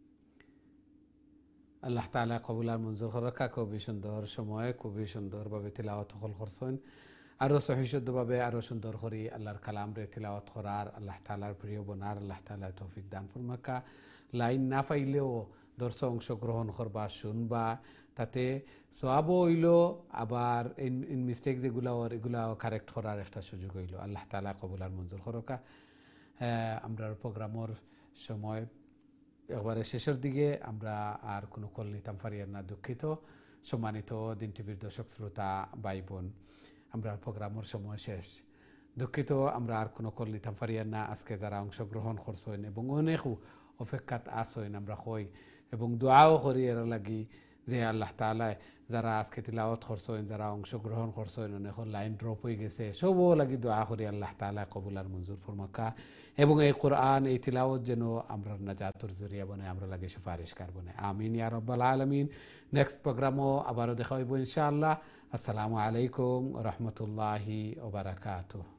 আল্লাহ তাআলা কবুল আর মঞ্জুর করুক খুবই সুন্দর সময় খুবই সুন্দরভাবে তিলাওয়াত করছেন আরো সহিশুদ্ধভাবে আরো সুন্দর করে আল্লাহর কালাম রে তিলাওয়াত করার আল্লাহ তাআলার প্রিয় বনার আল্লাহ তাআলা তৌফিক দান ফরমাকা লাইন না পাইলেও দর্শক অংশগ্রহণ করবা শুনবা তাতে সওয়াবও হইল আবার ইন মিস্টেক এগুলাও কারেক্ট করার একটা সুযোগ হইল আল্লাহ তাআলা কবুল আর মঞ্জুর করুক আমরা প্রোগ্রামের সময় একবারে শেষের দিকে আমরা আর কোনো কল নিতাম পারিয়ার না দুঃখিত সম্মানিত দিন টিভির দর্শক শ্রোতা ভাই বোন আমরা প্রোগ্রামের সময় শেষ দুঃখিত আমরা আর কোনো কল নিতাম পারিয়ার না আজকে যারা অংশগ্রহণ করছেন এবং অনেকও অপেক্ষাত আসেন আমরা কই এবং দোয়াও করি এর লাগি যে আল্লাহ তাআলা যারা আজকে তিলাওয়াত করছেন যারা অংশগ্রহণ করছেন অনেক লাইন ড্রপ হয়ে গেছে সবও লাগি দোয়া করি আল্লাহ তাআলা কবুল আর মঞ্জুর ফরমাকা এবং এই কোরআন এই তিলাওয়াত যেন আমরা নাজাতের জরিয়া বনে আমরা লাগি সুপারিশকার বনে আমিন ইয়া রাব্বাল আলামিন নেক্সট প্রোগ্রামও আবারও দেখা হইব ইনশাআল্লাহ আসসালামু আলাইকুম ওয়া রাহমাতুল্লাহি ওয়া বারাকাতুহু